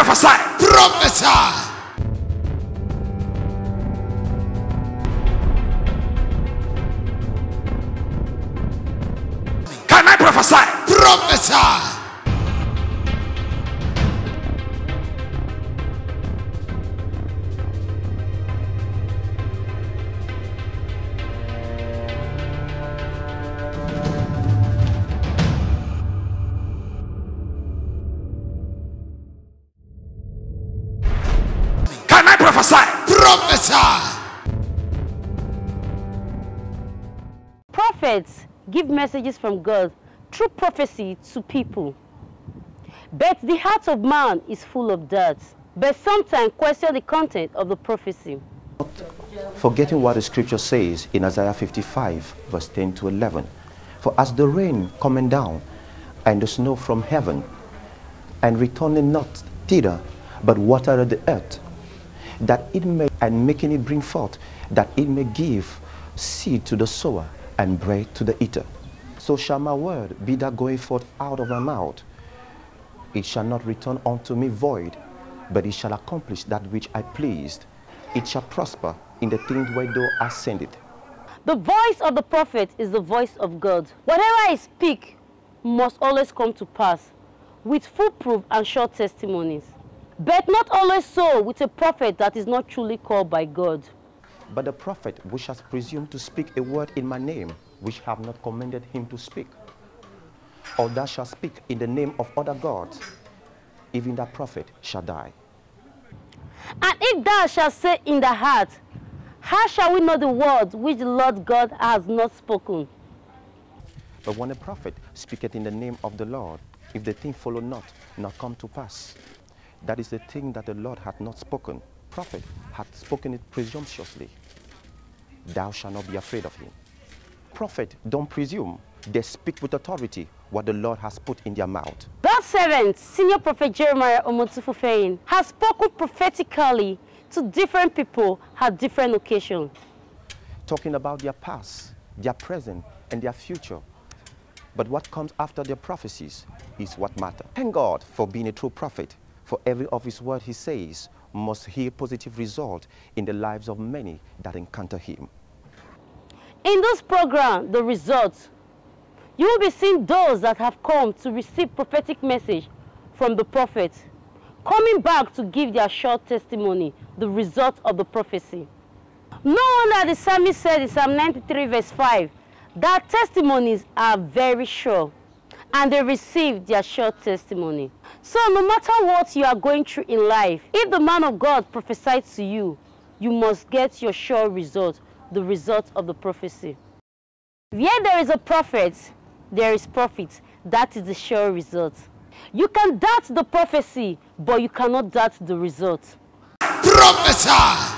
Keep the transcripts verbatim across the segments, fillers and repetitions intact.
prophesy? Prophesy. Can I prophesy? Prophesy. Can I prophesy? Prophesy. Prophets give messages from God through prophecy to people. But the heart of man is full of doubts, but sometimes question the content of the prophecy. Forgetting what the scripture says in Isaiah fifty-five, verse ten to eleven. For as the rain coming down, and the snow from heaven, and returning not thither, but watered the earth, that it may, and making it bring forth, that it may give seed to the sower, and bread to the eater. So shall my word be that going forth out of my mouth. It shall not return unto me void, but it shall accomplish that which I pleased. It shall prosper in the things whereto I send it. The voice of the prophet is the voice of God. Whatever I speak must always come to pass, with full proof and short testimonies. But not always so with a prophet that is not truly called by God. But the prophet which has presumed to speak a word in my name, which have not commanded him to speak, or that shall speak in the name of other gods, even that prophet shall die. And if thou shalt say in the heart, how shall we know the words which the Lord God has not spoken? But when a prophet speaketh in the name of the Lord, if the thing follow not, nor come to pass, that is the thing that the Lord hath not spoken. Prophet hath spoken it presumptuously. Thou shalt not be afraid of him. Prophet don't presume. They speak with authority what the Lord has put in their mouth. God's servant, Senior Prophet Jeremiah Omotufufeyin, has spoken prophetically to different people at different occasions. Talking about their past, their present, and their future. But what comes after their prophecies is what matters. Thank God for being a true prophet. For every of his word he says must hear positive result in the lives of many that encounter him. In this program, The Results, you will be seeing those that have come to receive prophetic message from the prophet, coming back to give their short testimony, the result of the prophecy. No wonder the psalmist said in Psalm ninety-three verse five, that testimonies are very sure, and they receive their short testimony. So no matter what you are going through in life, if the man of God prophesied to you, you must get your sure result, the result of the prophecy. Where there is a prophet, there is profit. That is the sure result. You can doubt the prophecy, but you cannot doubt the result. Prophesy.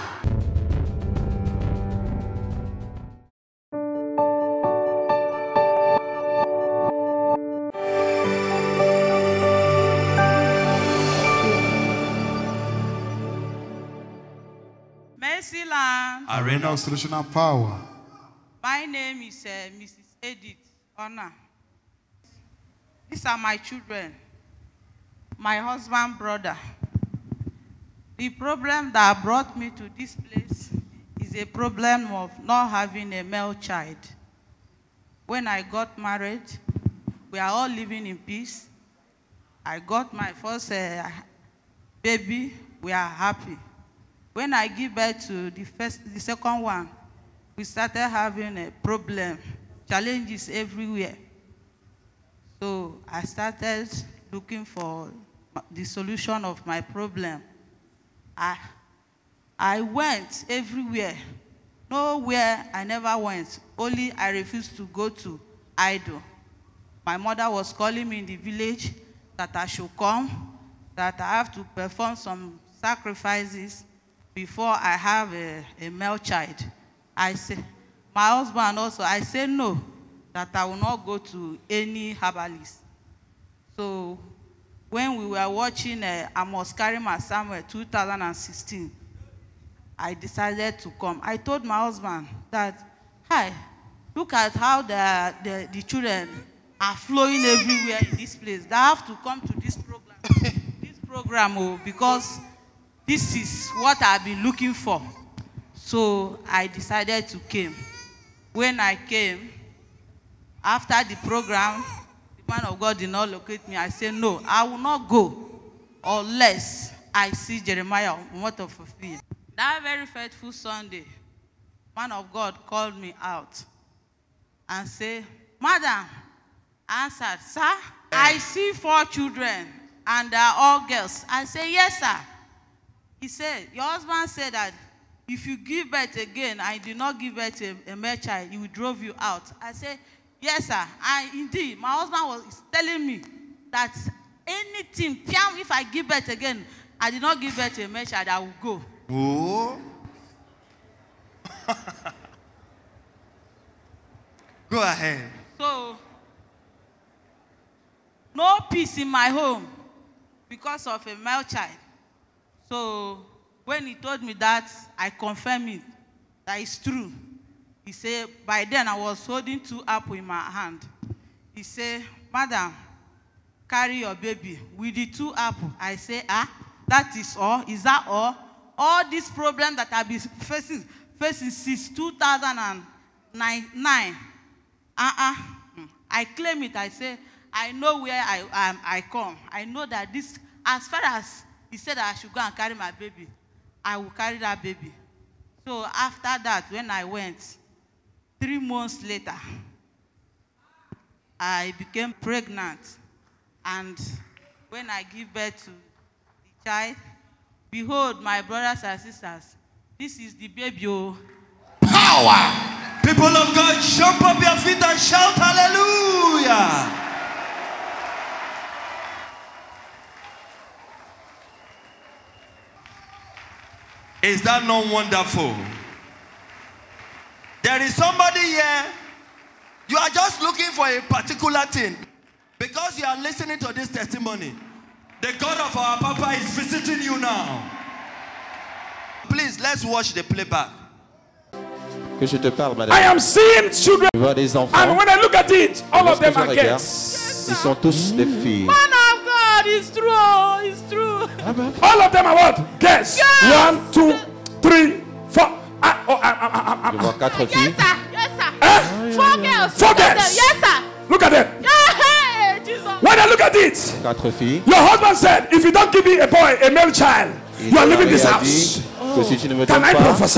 Mercyland. Arena of Solution and Power. My name is uh, Missus Edith Honor. These are my children, my husband, brother. The problem that brought me to this place is a problem of not having a male child. When I got married, we are all living in peace. I got my first uh, baby, we are happy. When I give birth to the first, the second one, we started having a problem, challenges everywhere. So I started looking for the solution of my problem. I, I went everywhere. Nowhere I never went. Only I refused to go to idol. My mother was calling me in the village that I should come, that I have to perform some sacrifices before I have a, a male child. I say, my husband also, I say no, that I will not go to any herbalist. So when we were watching uh, Amos Karima Samuel two thousand sixteen, I decided to come. I told my husband that, hi, look at how the, the, the children are flowing everywhere in this place. They have to come to this program. This program oh, because this is what I've been looking for. So I decided to come. When I came, after the program, the man of God did not locate me. I said, no, I will not go unless I see Jeremiah on what of fulfill. That very faithful Sunday, man of God called me out and said, Madam, I answered, sir, I see four children and they are all girls. I said, yes, sir. He said, your husband said that if you give birth again, I did not give birth to a, a male child, he will drove you out. I said, yes, sir. And indeed, my husband was telling me that anything, if I give birth again, I did not give birth to a male child, I will go. Oh. Go ahead. So, no peace in my home because of a male child. So, when he told me that, I confirmed it, that it's true. He said, by then I was holding two apples in my hand. He said, Madam, carry your baby with the two apples. I say, ah, that is all? Is that all? All these problems that I've been facing, facing since two thousand nine. Uh-uh. I claim it. I say, I know where I, um, I come. I know that this, as far as he said that I should go and carry my baby, I will carry that baby. So after that, when I went, three months later, I became pregnant. And when I give birth to the child, behold, my brothers and sisters, this is the baby. Oh. Power! People of God, jump up your feet and shout hallelujah! Is that not wonderful? There is somebody here, you are just looking for a particular thing. Because you are listening to this testimony, the God of our Papa is visiting you now. Please, let's watch the playback. Que je te parle, madame. I am seeing children. Je vois des enfants. And when I look at it, all of them je are regarde, girls. ils sont tous des filles. Man of God, it's true, it's true. All of them are what? Girls. Yes. One, two, three, four. I, oh, I, I, I, I, Je vois quatre filles. Yes, sir. Yes, sir. Eh? Four girls. Four Look at girls. them. Yes, sir. Look at them. Yeah, Jesus. When I look at it, Quatre filles. your husband said, if you don't give me a boy, a male child, you are leaving this house. Que si tu ne me Can donnes I pas prophesy?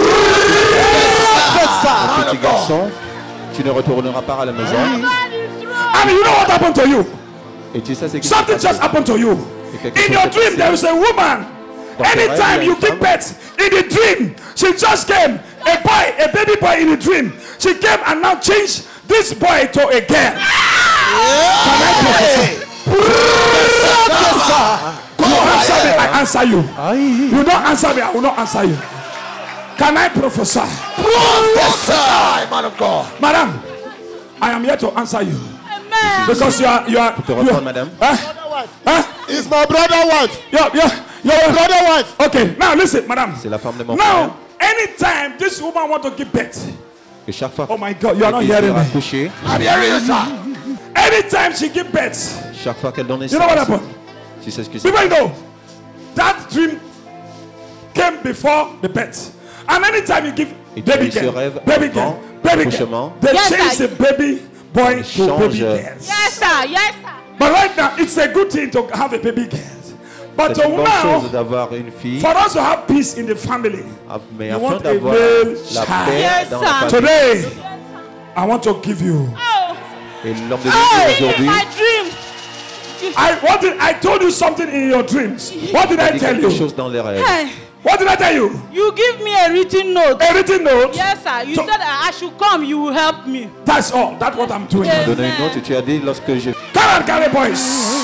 un petit garçon, tu ne retourneras pas à la maison. God is true. And you know what happened to you? Et tu sais ce qui s'est Something passé. just happened to you. In your dream, there is a woman. Anytime you give birth, in the dream, she just came. A boy, a baby boy in the dream. She came and now changed this boy to a girl. Can I prophesy? You answer me, I answer you. You don't answer me, I will not answer you. Can I prophesy? Prophesy, man of God. Madam, I am here to answer you. Amen. Because you are, you are, Te you reprends, are madame. huh? Huh? It's my brother wife. Yeah, yeah, yeah. Brother wife. Okay, now listen, madam. C'est la femme de mon frère. Now, anytime this woman want to give birth, Que chaque fois oh my God, you are not qu'elle hearing sera me. couchée, I'm hearing you, sir. Anytime she give birth, chaque fois qu'elle donne you know what naissance, happened? tu sais ce qui s'est People passé. know that dream came before the birth, and anytime you give Et baby tu girl, se rêves baby enfant, girl, baby girl, accouchement. they Yes, change sir. the baby boy to change, baby euh, girls. Yes, sir. Yes, sir. But right now, it's a good thing to have a baby girl. But C'est une bonne chose now, d'avoir une fille, for us to have peace in the family, mais you afin want a d'avoir male la child. paix Yes, dans sir. la famille. Today, I want to give you. Oh, Et l'homme de oh, Dieu in aujourd'hui, my dream. I what did I told you something in your dreams? What did a I dit tell quelque you? chose dans les rêves. Hey, What did I tell you? you give me a written note. A written note. Yes, sir. You So- said I should come. You will help me. That's all. That's what I'm doing. Yes. Donne une note et tu as dit lorsque je... Come on, carry boys.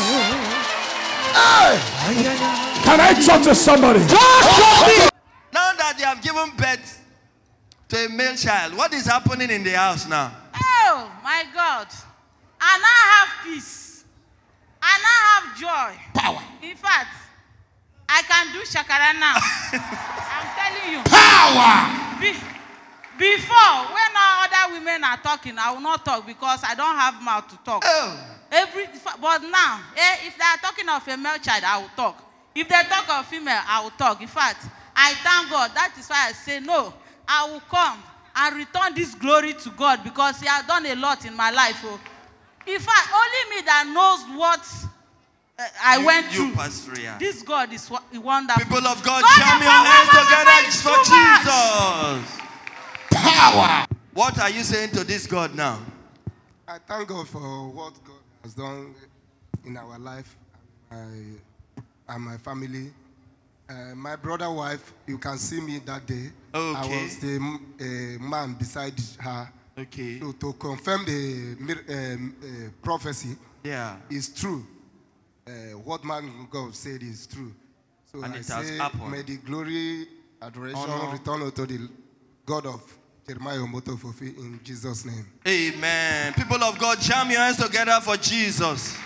Can I talk to somebody? Now that they have given birth to a male child, what is happening in the house now? Oh, my God. I now have peace. I now have joy. Power. In fact, I can do shakara now. I'm telling you. Power. Be, before, when all other women are talking, I will not talk because I don't have mouth to talk. Oh. Every, but now, eh, if they are talking of a male child, I will talk. If they talk of female, I will talk. In fact, I thank God. That is why I say, no, I will come and return this glory to God because he has done a lot in my life. Oh. In fact, only me that knows what uh, I you, went you through. passed through, yeah. This God is wonderful. People of God, God jam of your hands power, together for Jesus. Power. What are you saying to this God now? I thank God for what God has done in our life and my, and my family. Uh, my brother wife, you can see me that day. Okay. I was the uh, man beside her. Okay. So to confirm the um, uh, prophecy, yeah, is true. Uh, what man God said is true. So and I it has say, happened. may the glory, adoration, honor, return unto the God of Jeremiah Omotofofi in Jesus' name. Amen. People of God, jam your hands together for Jesus.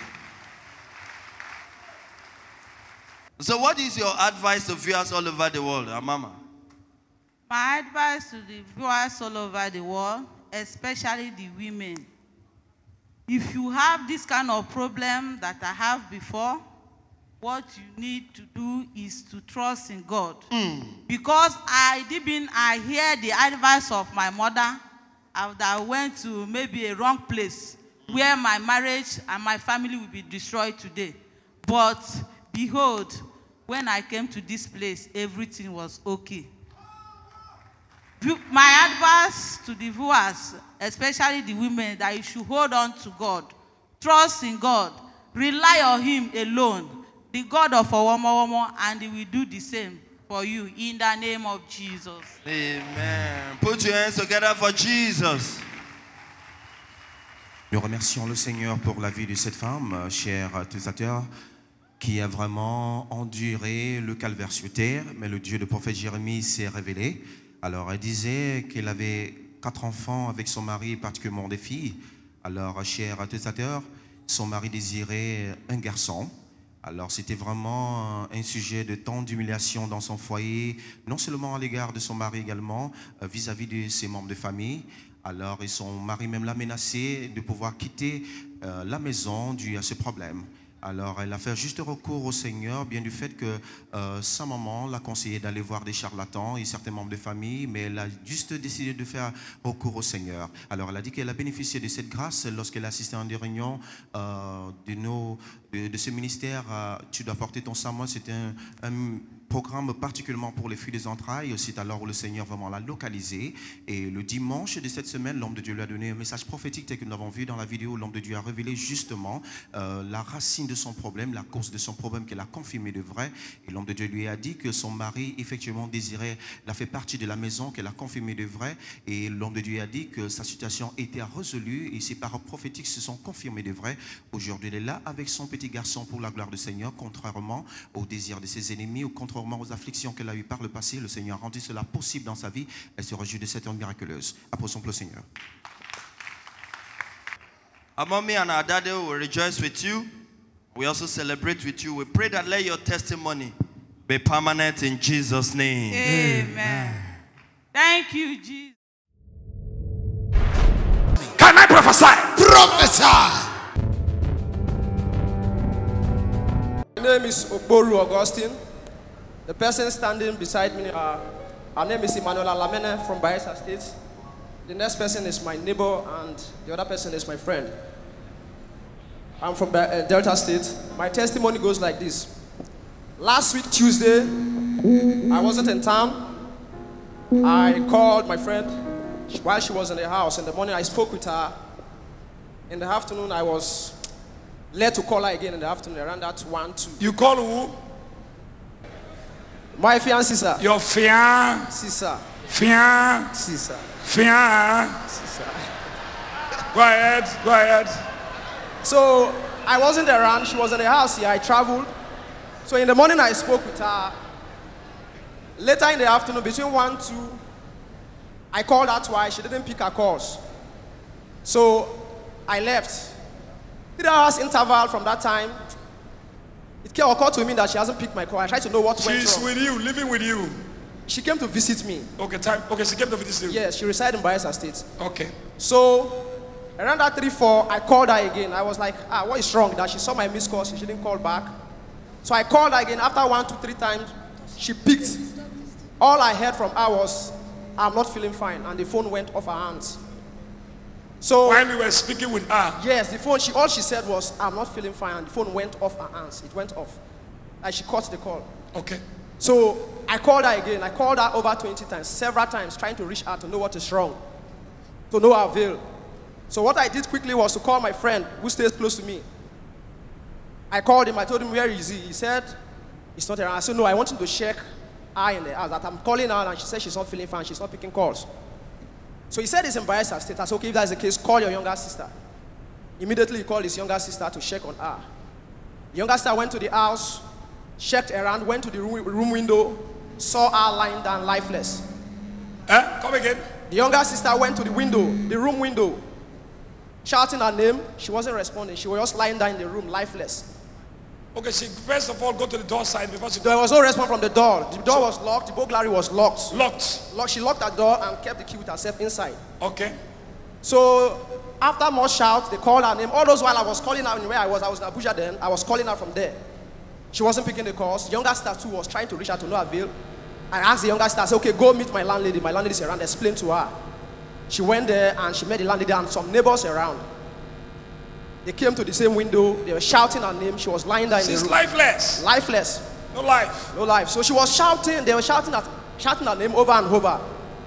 So what is your advice to viewers all over the world, Mama? My advice to the viewers all over the world, especially the women, if you have this kind of problem that I have before, what you need to do is to trust in God. Mm. Because I didn't, I hear the advice of my mother after I went to maybe a wrong place where my marriage and my family will be destroyed today. But behold, when I came to this place, everything was okay. My advice to the viewers, especially the women, that you should hold on to God. Trust in God. Rely on him alone, the God of Owomo, and he will do the same for you in the name of Jesus. Amen. Put your hands together for Jesus. Nous remercions le Seigneur pour la vie de cette femme, chers téléspectateurs, qui a vraiment enduré le calvaire sur terre, mais le Dieu du prophète Jérémie s'est révélé. Alors, elle disait qu'elle avait quatre enfants avec son mari, particulièrement des filles. Alors, chers téléspectateurs, son mari désirait un garçon. Alors, c'était vraiment un sujet de tant d'humiliation dans son foyer, non seulement à l'égard de son mari également, vis-à-vis de ses membres de famille. Alors, et son mari même l'a menacé de pouvoir quitter euh, la maison dû à ce problème. Alors, elle a fait juste recours au Seigneur, bien du fait que euh, sa maman l'a conseillé d'aller voir des charlatans et certains membres de famille, mais elle a juste décidé de faire recours au Seigneur. Alors, elle a dit qu'elle a bénéficié de cette grâce lorsqu'elle a assisté à une des réunions euh, de, nos, de, de ce ministère. Euh, tu dois porter ton serment. C'était un, un programme particulièrement pour les filles des entrailles. C'est alors où le Seigneur vraiment l'a localisé. Et le dimanche de cette semaine, l'homme de Dieu lui a donné un message prophétique tel que nous l'avons vu dans la vidéo. L'homme de Dieu a révélé justement euh, la racine de son problème, la cause de son problème qu'elle a confirmé de vrai. Et l'homme de Dieu lui a dit que son mari effectivement désirait, la fait partie de la maison, qu'elle a confirmé de vrai. Et l'homme de Dieu a dit que sa situation était résolue et ses paroles prophétiques se sont confirmées de vrai. Aujourd'hui, elle est là avec son petit garçon pour la gloire du Seigneur, contrairement aux désirs de ses ennemis ou contrairement aux afflictions qu'elle a eues par le passé. Le Seigneur a rendu cela possible dans sa vie. Elle se réjouit de cette œuvre miraculeuse. Applaudissons le Seigneur. Our mommy and our daddy will rejoice with you. We also celebrate with you. We pray that let your testimony be permanent in Jesus' name. Amen. Thank you, Jesus. Can I prophesy? Prophesy. My name is Okboru Augustine. The person standing beside me, uh, her name is Emmanuela Lamene from Bayelsa State. The next person is my neighbor, and the other person is my friend. I'm from uh, Delta State. My testimony goes like this. Last week, Tuesday, I wasn't in town. I called my friend while she was in the house. In the morning, I spoke with her. In the afternoon, I was led to call her again in the afternoon, around that one, two. You call who? My fiancé, sir. Your fiancé. Si, sir. Fiancé. Si, sir. Fiancé. Si, sir. Go ahead, go ahead. So, I wasn't around. She was in the house here. I traveled. So, in the morning, I spoke with her. Later in the afternoon, between one, two, I called her twice. She didn't pick her calls. So, I left. Three hours interval from that time. It occurred to me that she hasn't picked my call. I tried to know what went wrong. She's with you, living with you. She came to visit me. Okay, time. Okay, she came to visit you. Yes, she resides in Bayelsa State. Okay. So, around that three, four, I called her again. I was like, ah, what is wrong? That she saw my missed call, she didn't call back. So I called her again. After one, two, three times, she picked. All I heard from her was, I'm not feeling fine, and the phone went off her hands. So while you were speaking with her? Yes, the phone, she, all she said was, I'm not feeling fine, and the phone went off her hands. It went off. And she cut the call. Okay. So I called her again. I called her over twenty times, several times, trying to reach her to know what is wrong, to no avail. So what I did quickly was to call my friend who stays close to me. I called him. I told him, where is he? He said, it's not around. I said, no, I want him to check her in the house. That I'm calling her, and she said she's not feeling fine. She's not picking calls. So he said it's in Bayelsa State. I said, okay, if that's the case, call your younger sister. Immediately he called his younger sister to check on her. The younger sister went to the house, checked around, went to the room, room window, saw her lying down lifeless. Eh? Come again. The younger sister went to the window, the room window, shouting her name. She wasn't responding. She was just lying down in the room, lifeless. Okay, she first of all go to the door side before she... There was no response from the door. The door was locked. The burglary was locked. Locked. Locked. She locked her door and kept the key with herself inside. Okay. So after more shouts, they called her name. All those while I was calling her where I was, I was in Abuja then. I was calling her from there. She wasn't picking the calls. The younger sister too was trying to reach her to no avail. I asked the younger sister, I said, okay, go meet my landlady. My landlady's around. Explain to her. She went there and she met the landlady and some neighbors around. They came to the same window. They were shouting her name. She was lying there in the room. She's lifeless. Lifeless. No life. No life. So she was shouting. They were shouting at, shouting her name over and over.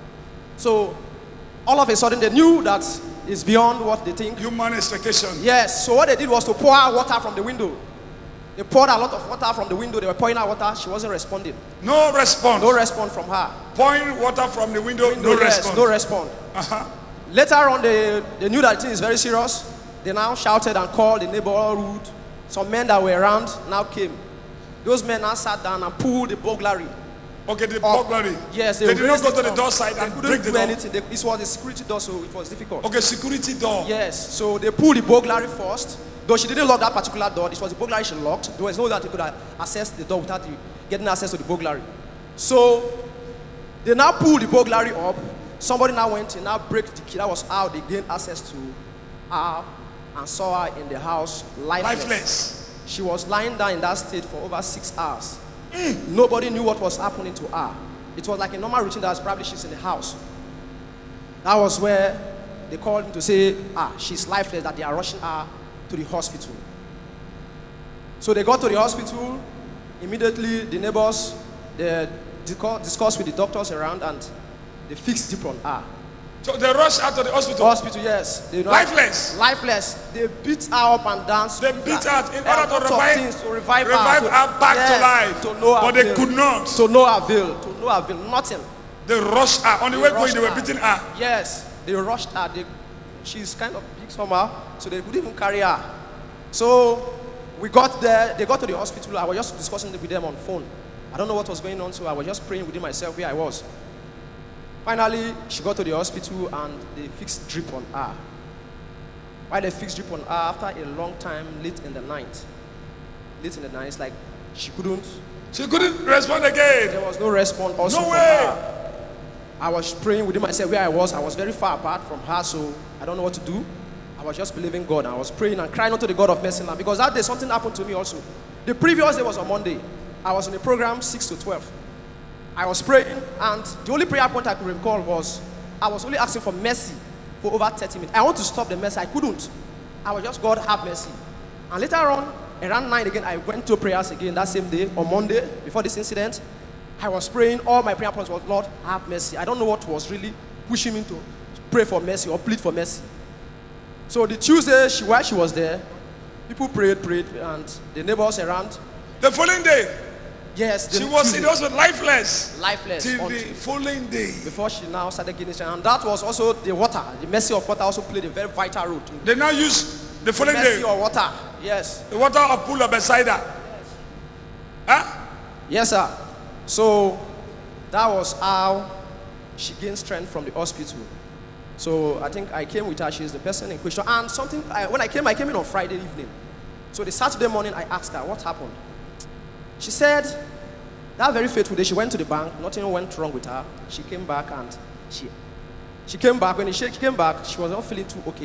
So all of a sudden they knew that it's beyond what they think. Human expectation. Yes. So what they did was to pour her water from the window. They poured a lot of water from the window. They were pouring her water. She wasn't responding. No response. No response from her. Pouring water from the window. window no yes, response. No response. Uh-huh. Later on, they, they knew that the thing is very serious. They now shouted and called the neighborhood. Some men that were around now came. Those men now sat down and pulled the burglary. Okay, the burglary. Yes, they, they did not go to the up. door side and couldn't break the do door. anything. They, this was a security door, so it was difficult. Okay, security door. Yes, so they pulled the burglary first. Though she didn't lock that particular door, it was the burglary she locked. There was no way that they could access the door without the, getting access to the burglary. So they now pulled the burglary up. Somebody now went in, now break the key. That was how they gained access to her and saw her in the house lifeless. lifeless. She was lying down in that state for over six hours. Mm. Nobody knew what was happening to her. It was like a normal routine that was probably she's in the house. That was where they called him to say, ah, she's lifeless, that they are rushing her to the hospital. So they got to the hospital. Immediately, the neighbors, they discussed with the doctors around and they fixed drip on her. So they rushed her to the hospital? Hospital, yes. They lifeless? Lifeless. They beat her up and down. They beat her in order to revive, to revive, revive her, to, her back yes, to life. To no but avail. They could not. To no avail. To no avail. Nothing. They rushed her. On the they way going, they were her. beating her. Yes. They rushed her. They, she's kind of big somehow, so they couldn't even carry her. So we got there. They got to the hospital. I was just discussing with them on phone. I don't know what was going on, so I was just praying within myself where I was. Finally, she got to the hospital and they fixed drip on her. While they fixed drip on her, after a long time, late in the night, late in the night, it's like she couldn't. She couldn't respond again. There was no response also no from way. her. I was praying within myself where I was. I was very far apart from her, so I don't know what to do. I was just believing God. I was praying and crying unto the God of mercy, because that day something happened to me also. The previous day was on Monday. I was in a program six to twelve. I was praying, and the only prayer point I could recall was I was only asking for mercy for over thirty minutes. I want to stop the mercy. I couldn't. I was just, God, have mercy. And later on, around nine again, I went to prayers again that same day, on Monday, before this incident. I was praying. All my prayer points was, Lord, have mercy. I don't know what was really pushing me to pray for mercy or plead for mercy. So the Tuesday, she, while she was there, people prayed, prayed, and the neighbors around. The following day? Yes. She was, it was lifeless. Lifeless. Till the following day. Before she now started getting strength. And that was also the water. The mercy of water also played a very vital role. They now use the following the day. Mercy of water. Yes. The water of pool of Bethsaida. Yes. Huh? Yes, sir. So that was how she gained strength from the hospital. So I think I came with her. She's the person in question. And something, I, when I came, I came in on Friday evening. So the Saturday morning, I asked her, what happened? She said, that very fateful day, she went to the bank. Nothing went wrong with her. She came back and she, she came back. When she came back, she was not feeling too okay.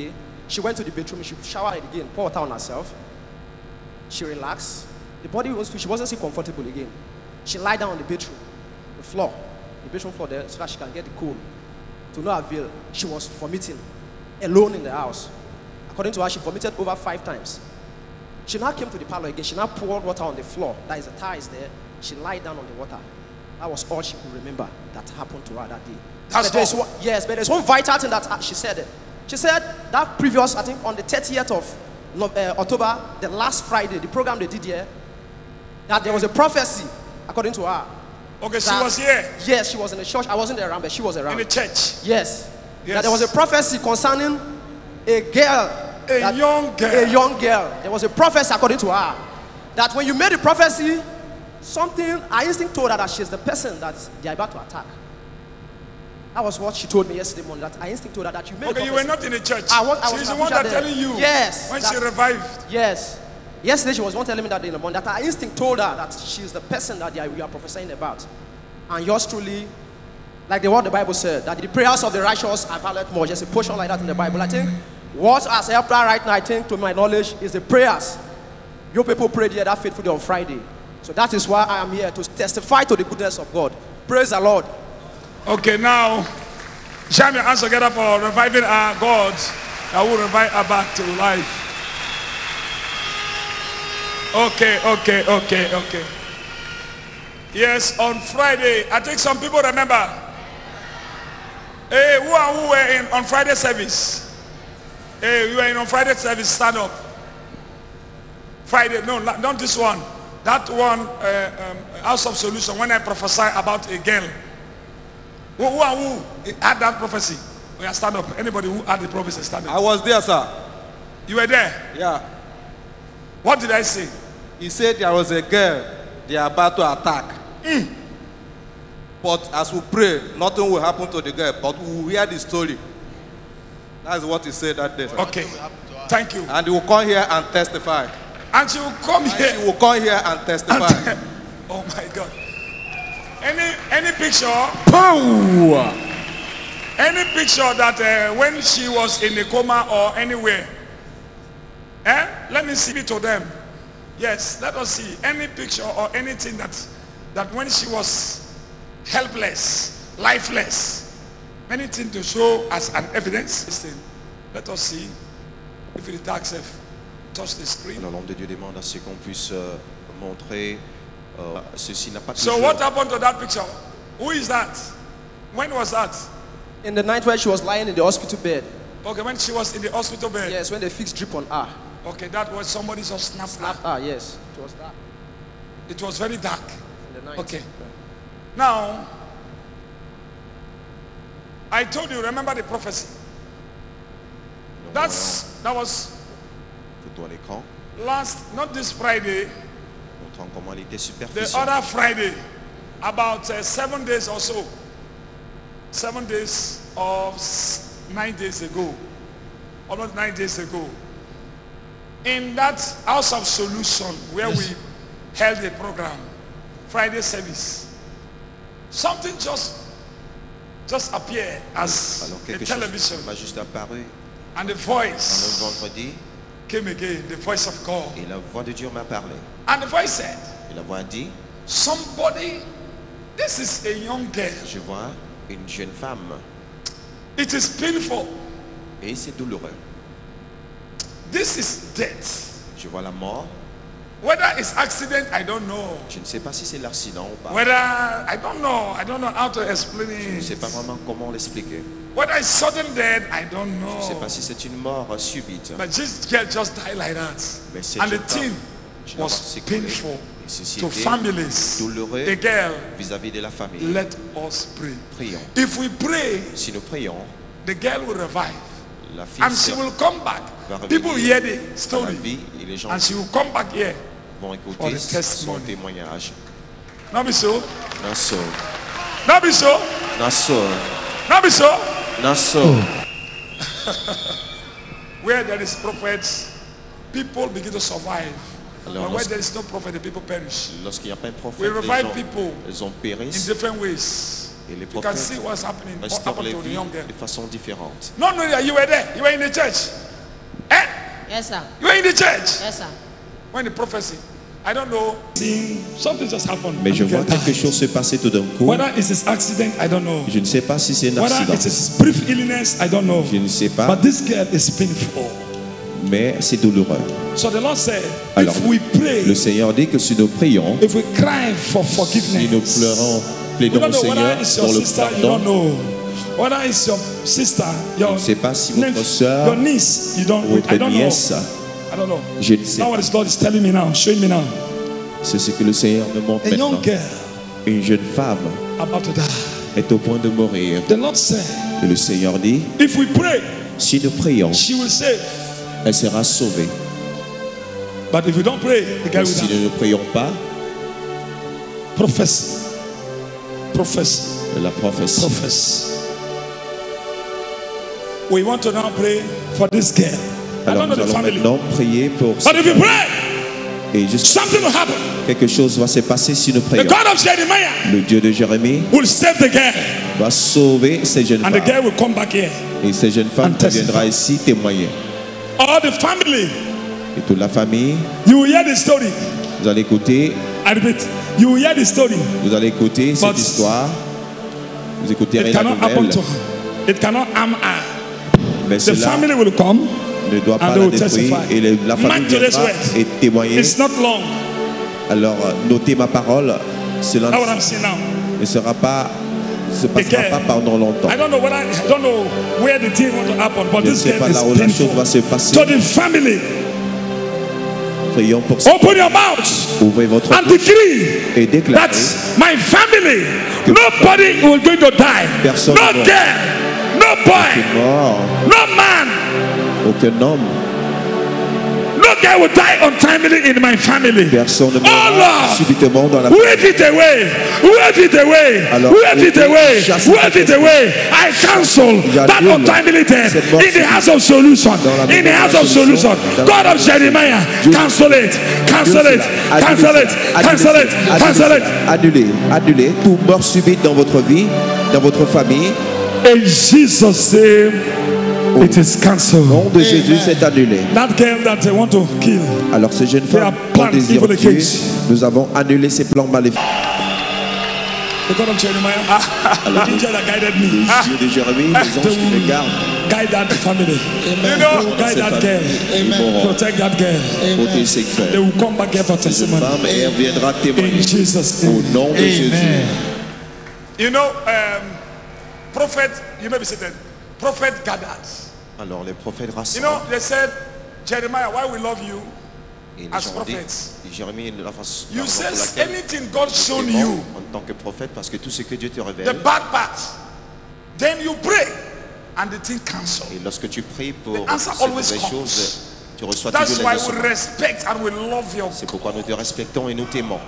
She went to the bedroom, she showered again, poured water on herself. She relaxed. The body was, she wasn't still comfortable again. She lied down on the bedroom, the floor, the bedroom floor there, so that she can get the cold. To no avail, she was vomiting alone in the house. According to her, she vomited over five times. She now came to the parlor again. She now poured water on the floor. That is the tiles there. She lied down on the water. That was all she could remember that happened to her that day. That's but there's all. one, yes, but there's one vital thing that she said. She said that previous, I think on the thirtieth of uh, October, the last Friday, the program they did here, that there was a prophecy, according to her. Okay, she that- was here. Yes, she was in the church. I wasn't there around, but she was around. In the church. Yes. Yes. That there was a prophecy concerning a girl. A that- young girl. A young girl. There was a prophecy according to her. That when you made the prophecy, something, I instinct told her that she's the person that they are about to attack. That was what she told me yesterday morning. That I instinct told her that you made Okay, the you prophecy. were not in the church. I was, I was She's in the one Abuja that there. telling you. Yes. When that- she revived. Yes. Yesterday she was one telling me that in the morning that I instinct told her that she's the person that they are, we are prophesying about. And yours truly, like the word the Bible said, that the prayers of the righteous availeth much. There's a portion like that in the Bible. I think what has helped her right now, I think, to my knowledge, is the prayers. Your people prayed here that faithfully on Friday. So that is why I am here to testify to the goodness of God. Praise the Lord. Okay, now, jam your hands together for reviving our God that will revive her back to life. Okay, okay, okay, okay. Yes, on Friday, I think some people remember. Hey, who are who were in on Friday service? Hey, you were in on Friday service, stand up. Friday, no, not this one. That one, uh, um, House of Solution, when I prophesy about a girl. Who, who are who had that prophecy? We are stand up. Anybody who had the prophecy, stand up. I was there, sir. You were there? Yeah. What did I say? He said there was a girl they are about to attack. Mm. But as we pray, nothing will happen to the girl, but we will hear the story. That's what he said that day, sir. Okay. Thank you. And he will come here and testify. And she will come and here. She will come here and testify. And, oh my God. Any any picture? Pow! Any picture that uh, when she was in a coma or anywhere? Eh? Let me see it to them. Yes, let us see any picture or anything that that when she was helpless, lifeless, anything to show as an evidence. Listen, let us see if it accepts. Touch the screen. Alors l'homme de Dieu demande à ce qu'on puisse euh, montrer euh, ceci n'a pas So toujours... what happened to that picture? Who is that? When was that? In the night when she was lying in the hospital bed. Okay, when she was in the hospital bed. Yes, when they fixed drip on her. Okay, that was somebody just snapped Snapped her, yes. It was dark. It was very dark. In the night. Okay. Now, I told you, remember the prophecy. That's, that was Photo à l'écran. last, not this Friday, Montrant comment elle était the superficielle. other Friday, about uh, seven days or so. Seven days or s- nine days ago. Almost nine days ago. In that House of Solution where Yes. we held a program, Friday service, something just just appeared as Alors a quelque television, chose m'a juste apparu and the un voice vendredi came again, the voice of God. et la voix de Dieu m'a parlé. And the voice said, Et la voix a dit, somebody, this is a young girl. je vois une jeune femme It is painful. et c'est douloureux. This is death. Je vois la mort. Whether it's accident, I don't know. Je ne sais pas si c'est l'accident ou pas. Whether, I don't know. I don't know how to explain Je ne sais it. pas vraiment comment l'expliquer. Whether it's sudden death, I don't Je ne sais know. pas si c'est une mort subite. But this girl just died like that. Mais cette And the jeune femme, thing je la vois was s'écrouler. painful Et ceci to était families. douloureux The girl, vis-à-vis de la famille. let us pray. Prions. If we pray, Si nous prions, the girl will revive. la fille And she will come back. va revenir People hear the à la story. vie et les gens And she will come back here. vont for écouter the son testimony. témoignage. Not be so. Nasso, Not be so. Nasso, Not be so. Nasso. Where there is prophets, people begin to survive. Alors, But where lorsque- there is no prophet, the people perish. Lorsqu'il n'y a pas de prophète, We les revive gens, people ils ont in périssent different ways. et les You can prophètes see what's happening. What restaurent happened les to the vies young girl? de façon différente. No, no, you were there. You were in the church. Yes, sir. You were in the church. Yes, sir. When the prophecy, I don't know, something just happened. Mais je vois quelque chose se passer tout d'un coup. Whether it's an accident, I don't know. Je ne sais pas si c'est un Whether accident. it's a brief illness, I don't know. Je ne sais pas. But this girl is painful. Mais c'est douloureux. So the Lord said, Alors, if we pray, le Seigneur dit que si nous prions, if we cry for forgiveness, si nous pleurons, we plaidons don't au know Seigneur whether it's your pour le sister, you pardon. don't know. Whether it's your sister, your, Je ne sais pas si votre nephew, sœur, your niece, you don't. votre I don't nièce, know. I don't know. je ne sais Now what the Lord is telling me now, showing me now. C'est ce que le Seigneur me montre A maintenant. young girl Une jeune femme about to die. est au point de mourir. The Lord said, Et le Seigneur dit, if we pray, si nous prions, she will save. elle sera sauvée. But if we don't pray, the guy Mais will si die. nous ne prions pas, Prophecy. Prophecy. la prophétie. Prophecy. We want to now pray for this girl. I Alors don't know nous the allons family. maintenant prier pour But if you pray, et juste something will happen. quelque chose va se passer si nous The prions. God of Jeremiah Le Dieu de Jérémie will save the girl. va sauver ces jeunes And the femmes. girl will come back here. Et ces jeunes femmes and testify. viendront ici témoigner. All the family, Et toute la famille, you will hear the story. vous allez écouter, I repeat, you will hear the story. vous allez écouter cette But histoire. Vous écouterez It la cannot happen nouvelle. to her. It cannot harm her. Mais The cela family will come ne doit pas and they la will détruire. testify. Et le- la famille Mark today's viendra words. et témoigner. It's not long. Alors, euh, notez ma parole. Cela That's what I'm saying now. ne sera pas, ne se passera girl. pas pendant longtemps. I don't know whether I don't know where the thing want to happen, but Je ne this sais girl pas is là où la chose painful. va se passer. To the family, Prions pour ça. open your mouth Ouvrez votre and bouche decree et déclarez that my family, nobody will going to die. Personne No ne girl, no boy, est mort, no man, aucun homme, no girl will die untimely in my family. personne ne Oh mourra Lord, subitement dans la wave it away, wave it away, Alors, wave it ôtez, away, chassez wave it cette away. I cancel that J'annule untimely death cette mort in the house of solution, dans la in the maison de house la of solution, solution. dans la God maison of de Jeremiah, Dieu- cancel it, cancel Dieu it, cela. cancel Annulez it, cela. cancel Annulez it, cela. cancel it. Annulez, annulez toute mort subite dans votre vie, dans votre famille. In Jesus' name, it is Au cancelled. nom de Jésus, c'est annulé. That girl that they want to kill, Alors ces jeunes They femmes are ont planned désiré evil tuer. against. Nous avons annulé ces plans maléfiques. the God of Jeremiah, the angel that guided Le me, Dieu de Jérémie, les anges qui me gardent, guide that family. You know, guide that girl, protect that girl. protègent ces femmes. They will come back here for Cette testimony. femme, et elle viendra témoigner In Jesus' au name. nom de Jésus. You know, um, prophet, you may be seated. Prophet gathered. Alors les prophètes You rassemblent. know, they said, Jeremiah, why we love you Et les as gens disent, prophets. Jérémie, la façon You la raison say pour laquelle anything God shown tu es you, mort en tant que prophète, parce que tout ce que Dieu te the révèle, bad part, then you pray and the thing cancel. et lorsque tu pries pour The answer cette always mauvaise comes. chose, tu reçois That's toujours why les we leçons. respect and we love your C'est pourquoi nous te respectons et nous t'aimons.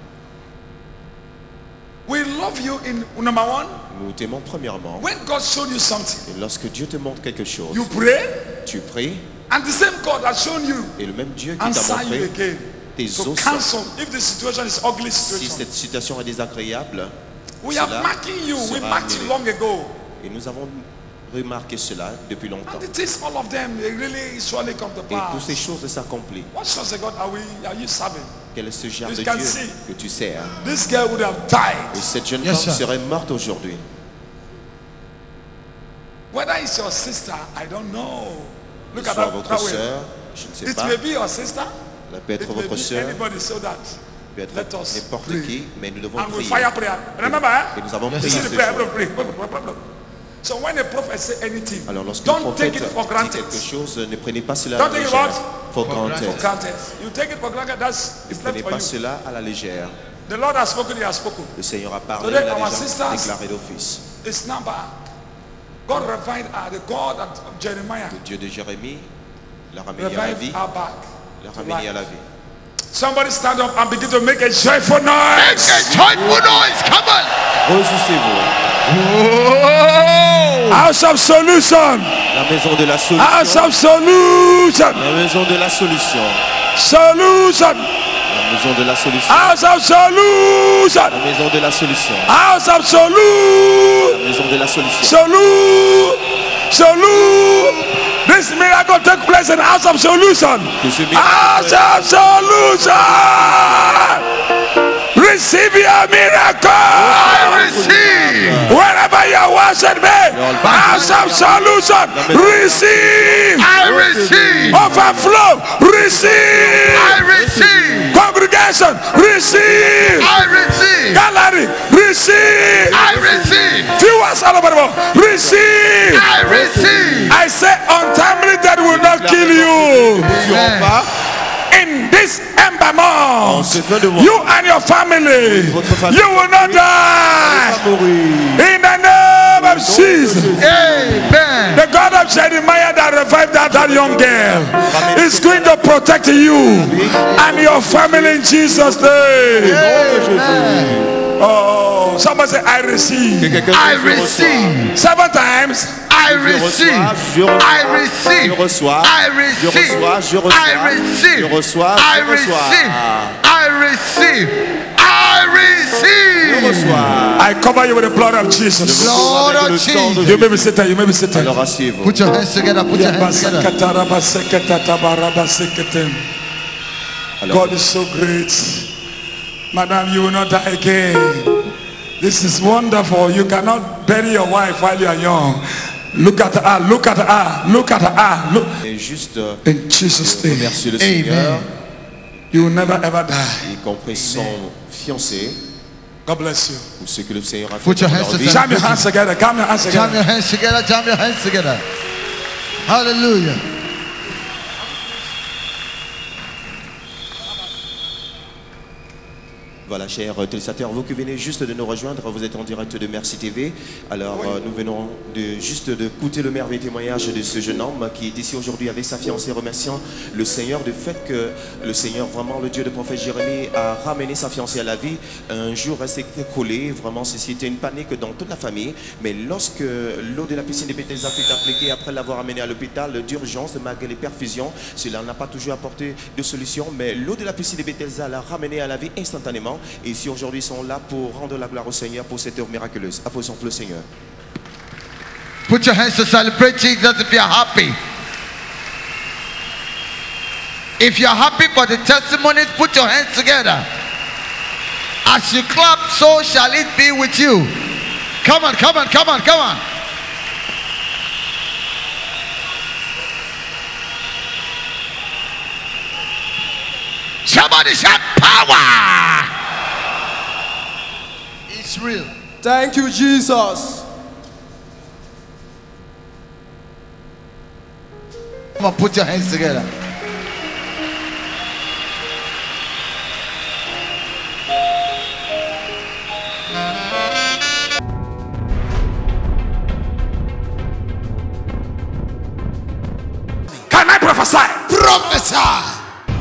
We love you in number one. Nous t'aimons premièrement. When God showed you something, Et lorsque Dieu te montre quelque chose, you pray, tu pries, and the same God that shown you et le même Dieu qui t'a answer you montré again. tes So os, cancel if the situation is ugly si situation. cette situation est désagréable, We are cela marking you. We sera marked you annulé. long ago. Et nous avons remarqué cela depuis longtemps. And it is all of them. They really surely come to Et toutes ces pass. choses s'accomplissent. What sort of God are we? Are you serving? Quel est ce genre You de can Dieu see. que tu sers? This girl would have died. Et cette jeune Yes, femme sir. serait morte aujourd'hui. Whether it's your sister, I don't know. Look Soit at that, votre that way. sœur, je ne sais It pas. may be your sister. Elle peut être It may votre be sœur, anybody. So that peut être let us n'importe pray. qui, mais nous devons and we prier. fire prayer. Remember, eh? Et nous avons You prié see the ce prayer, jour. everybody pray. So when a prophet say anything, Alors lorsque le don't prophète take it for dit granted. quelque chose, ne prenez pas cela à Don't la take it légère. what? For granted. For granted. You take it for granted. That's Ne it's prenez left for pas you. cela à la légère. The Lord has spoken. He has spoken. Le Seigneur a parlé, Today, il a our déjà sisters- déclaré d'office. It's not bad. God revived her. The God of Jeremiah Le Dieu de Jérémie l'a ramené à la revived vie. her back. L'a to ramené à life. la vie. Somebody stand up and begin to make a joyful noise. Joyful noise, come on. Réjouissez-vous. House of solution. La maison de la House solution. of solution. La maison de la solution. Solution. La maison de la solution. House of solution. La maison de la solution. House of solution. La maison de la solution. Solu. Solu. This miracle take place in the house of solution. House of solution. Receive your miracle. I receive. Wherever you are watching me, house of solution. Receive. I receive. Overflow. Receive. I receive. Congregation. Receive. I receive. Gallery. Receive. I receive. Viewers all over the world. Receive. I receive. I say untimely death will not kill you. In this ember month, you and your family, you will not die. In the name of Jesus. Amen. The God of Jeremiah that revived that, that young girl is going to protect you and your family in Jesus' name. Amen. Oh, somebody say, I receive. I receive. Seven times. I receive. I receive. I receive. I receive. I receive. I receive. I receive. I cover you with the blood of Jesus. Lord of Jesus. You may be seated. You may be seated. Put your hands together. Put your hands together. God is so great. Madam, you will not die again. This is wonderful. You cannot bury your wife while you are young. Look at her, look at her, look at her. Look. Et juste in Jesus' name. remercier le Seigneur. You will never ever die. Y compris son fiancé. God bless you. Ou ce que le Seigneur a fait Put your dans hands leur vie. together. Jam your hands together. Jam your hands together. Jam your hands together. Jam your hands together. Hallelujah. Voilà, chers téléspectateurs, vous qui venez juste de nous rejoindre, vous êtes en direct de Merci T V. Alors, oui. euh, nous venons de, juste d'écouter le merveilleux témoignage de ce jeune homme qui est ici aujourd'hui avec sa fiancée, remerciant le Seigneur du fait que le Seigneur, vraiment, le Dieu du prophète Jérémie, a ramené sa fiancée à la vie. Un jour, elle s'est écoulée, vraiment, c'était une panique dans toute la famille. Mais lorsque l'eau de la piscine de Bethesda fut appliquée après l'avoir amenée à l'hôpital d'urgence, malgré les perfusions, cela n'a pas toujours apporté de solution. Mais l'eau de la piscine de Bethesda l'a ramenée à la vie instantanément. Et ici aujourd'hui sont là pour rendre la gloire au Seigneur pour cette œuvre miraculeuse. Applaudissons le Seigneur. Put your hands to celebrate Jesus if you are happy. If you are happy for the testimonies, put your hands together. As you clap, so shall it be with you. Come on, come on, come on, come on. Somebody shout power. It's real. Thank you, Jesus. Come on, put your hands together. Can I prophesy? Prophesy.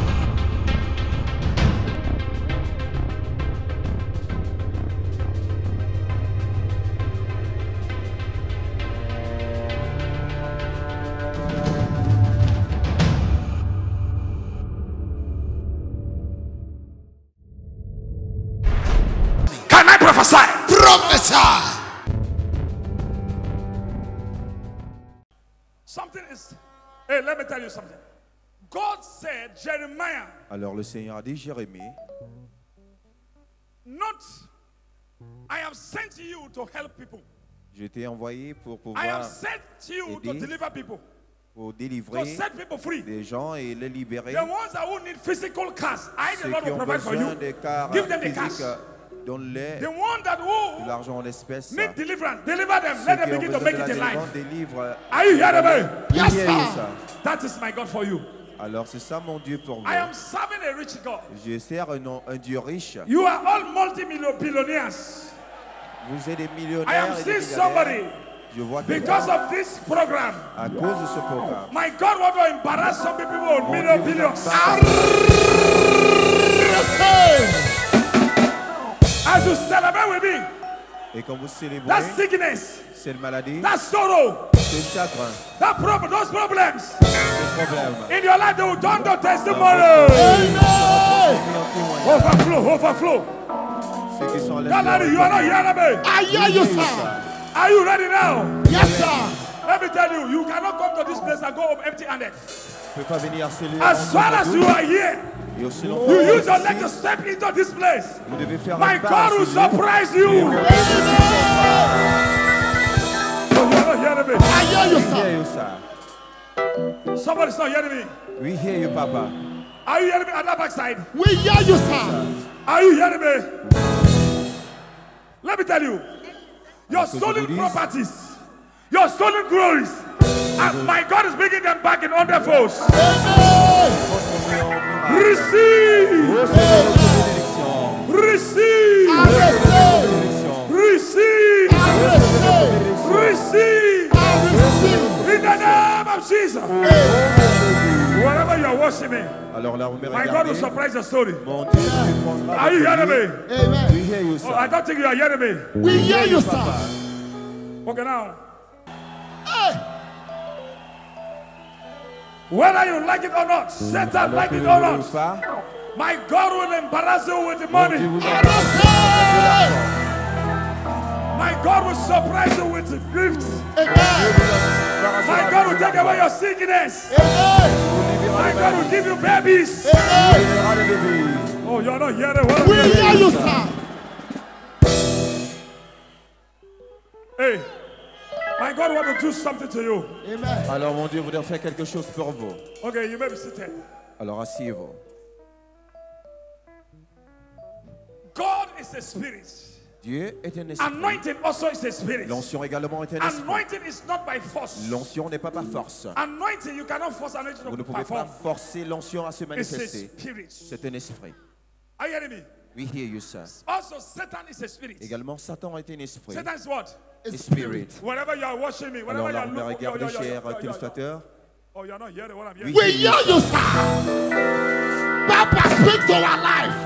Prophesy. Prophesy. Something is. Hey, let me tell you something. God said, Jeremiah. Alors le Seigneur a dit, Jérémie. Not. I have sent you to help people. Je t'ai envoyé pour pouvoir. I have sent you to deliver people. Pour délivrer to set people free. Des gens et les libérer. The ones that who need physical cars, I the Lord will provide for you. Des cars Give them the cash. Donne-les the one that who de l'argent en espèces. Need deliverance. Deliver them. Let them begin to make it in life. Délivre, Are you hearing me? Yes, sir. That is my God for you. Alors c'est ça mon Dieu pour vous. I am serving a rich God. Je sers un, un Dieu riche. You are all multi-billionaires. Vous êtes des millionnaires. I am seeing somebody. Je vois because of this program. À cause de ce programme. My God want to embarrass some people with million billions. As you celebrate with me. Et quand vous célébrez. That sickness. Cette maladie. That sorrow. Ce chagrin. That problem, those problems. Ce problème. In your life, they will turn to testimony. Overflow, overflow. Ceux qui sont God, you are not hearing me. I hear you, sir. Are you ready now? Yes, sir. Let me tell you, you cannot come to this place and go home empty-handed. Tu peux pas venir à ce lieu. As far as you are here, Et aussi you longtemps use your leg to step into this place. vous devez faire My un pas God à will ce lieu. surprise you. Oh, you're not hearing me. I hear you, sir. Somebody's not hearing me. We hear you, Papa. Are you hearing me at that backside? We hear you, sir. Are you hearing me? Let me tell you, your stolen properties, your stolen glories, and my God is bringing them back in hundredfolds. Receive. Receive. Receive. Receive. In the name of Jesus. Wherever you are worshiping, Alors là, on my God will surprise the story. Mon Dieu, tu prendras Are you hearing me? Amen. We hear you, Oh, sir. I don't think you are hearing me. We hear you, sir. Okay, now. Hey. Whether you like it or not, Satan like it or not, my God will embarrass you with the money. My God will surprise you with the gifts. My God will take away your sickness. My God will give you babies. Oh, you're not hearing what I'm We hearing. hear you, sir. Hey, my God want to do something to you. Amen. Alors mon Dieu voudrait faire quelque chose pour vous. Okay, you may be seated. Alors asseyez-vous. God is a spirit. Dieu est un esprit. Anointing also is a spirit. L'onction également est un esprit. Anointing is not by force. L'onction n'est pas par force. Anointing, you cannot force anointing Vous ne to pouvez pas perform. forcer l'onction à se It's a manifester. spirit. C'est un esprit. Are you hearing me? We hear you, sir. Also, Satan is a spirit. Également, Satan est un esprit. Satan is what? A spirit. Whenever you are watching me, whenever Alors you là, are on va looking, regarder, yo, yo, yo, cher yo, yo, yo, yo. téléspectateur. Oh, you're not hearing what I'm We hearing. We hear you, sir. Papa, speak to our life.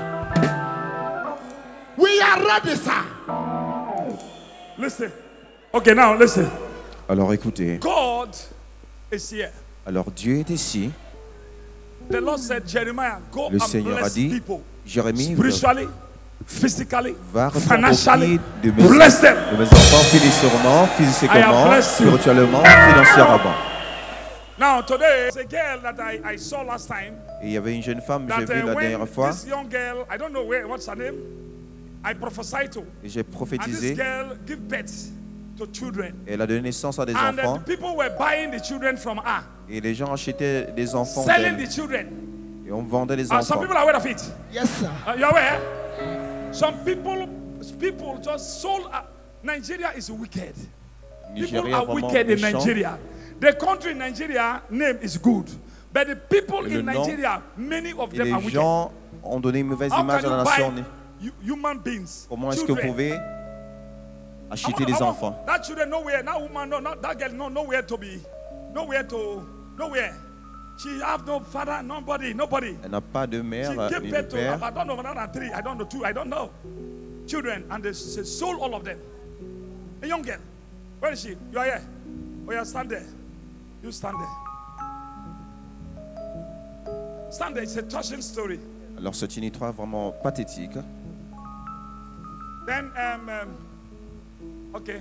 We are ready, sir. Listen. Okay, now listen. Alors écoutez. God is here. Alors Dieu est ici. The Lord said, Jeremiah, go Le and Seigneur a bless dit, people. Jérémie, Spiritually, physically, va financially, de mes, bless them. de mes enfants financièrement, I have physiquement, blessed you. spirituellement, financièrement. Now today, there's a girl that I, I saw last time. Et il y avait une jeune femme que j'ai That vue uh, la when dernière fois this young girl, I don't know where, what's her name, I prophesied to. et j'ai And this prophétisé. girl give birth to children. Elle a donné naissance à des And uh, enfants the people were buying the children from her, et les gens achetaient des enfants selling d'elle the children. et on vendait les Uh, some enfants. people are aware of it. Yes, sir. Uh, you're aware? Some people, people just sold. Uh, Nigeria is wicked. People Nigeria are vraiment wicked in méchant. Nigeria. The country in Nigeria name is good, but the people Le in nom Nigeria, many of Et them are les wicked. gens ont donné une mauvaise How image can à la you nation. buy hu- human beings? Comment est-ce que vous children? pouvez I acheter want- des I want enfants? That children nowhere, that woman, no, not that girl, no, nowhere to be, nowhere to, nowhere. She have no father, nobody, nobody. Elle n'a pas de mère She gave ni de birth to, père. I don't know, one and three, I don't know, two, I don't know. Children, and they s- sold all of them. A young girl. Where is she? You are here. Oh, yeah, stand there. You stand there. Stand there. It's a touching story. Alors c'est une histoire vraiment pathétique. Then, um, um, okay.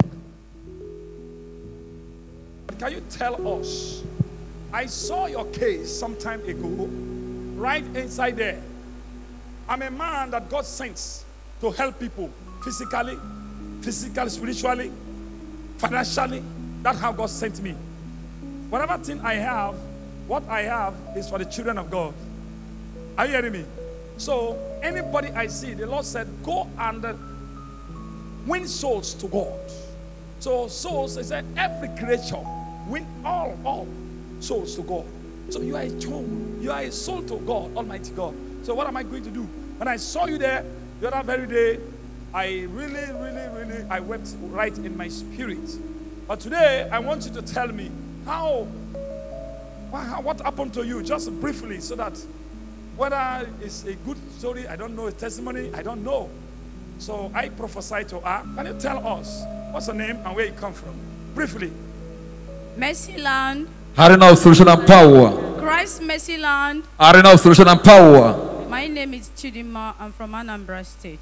Can you tell us? I saw your case some time ago, right inside there. I'm a man that God sends to help people physically, physically, spiritually, financially. That's how God sent me. Whatever thing I have, what I have is for the children of God. Are you hearing me? So, anybody I see, the Lord said, go and uh, win souls to God. So, souls, He said, every creature, win all, all souls to God. So, you are a soul. You are a soul to God, Almighty God. So, what am I going to do? When I saw you there the other very day, I really, really, really, I wept right in my spirit. But today, I want you to tell me how, wha- what happened to you, just briefly, so that whether it's a good story, I don't know, a testimony, I don't know. So I prophesy to her. Can you tell us what's her name and where you come from? Briefly. Mercyland, Arena of Solution and Power. Christ Mercyland. Arena of Solution and Power. My name is Chidima. I'm from Anambra State.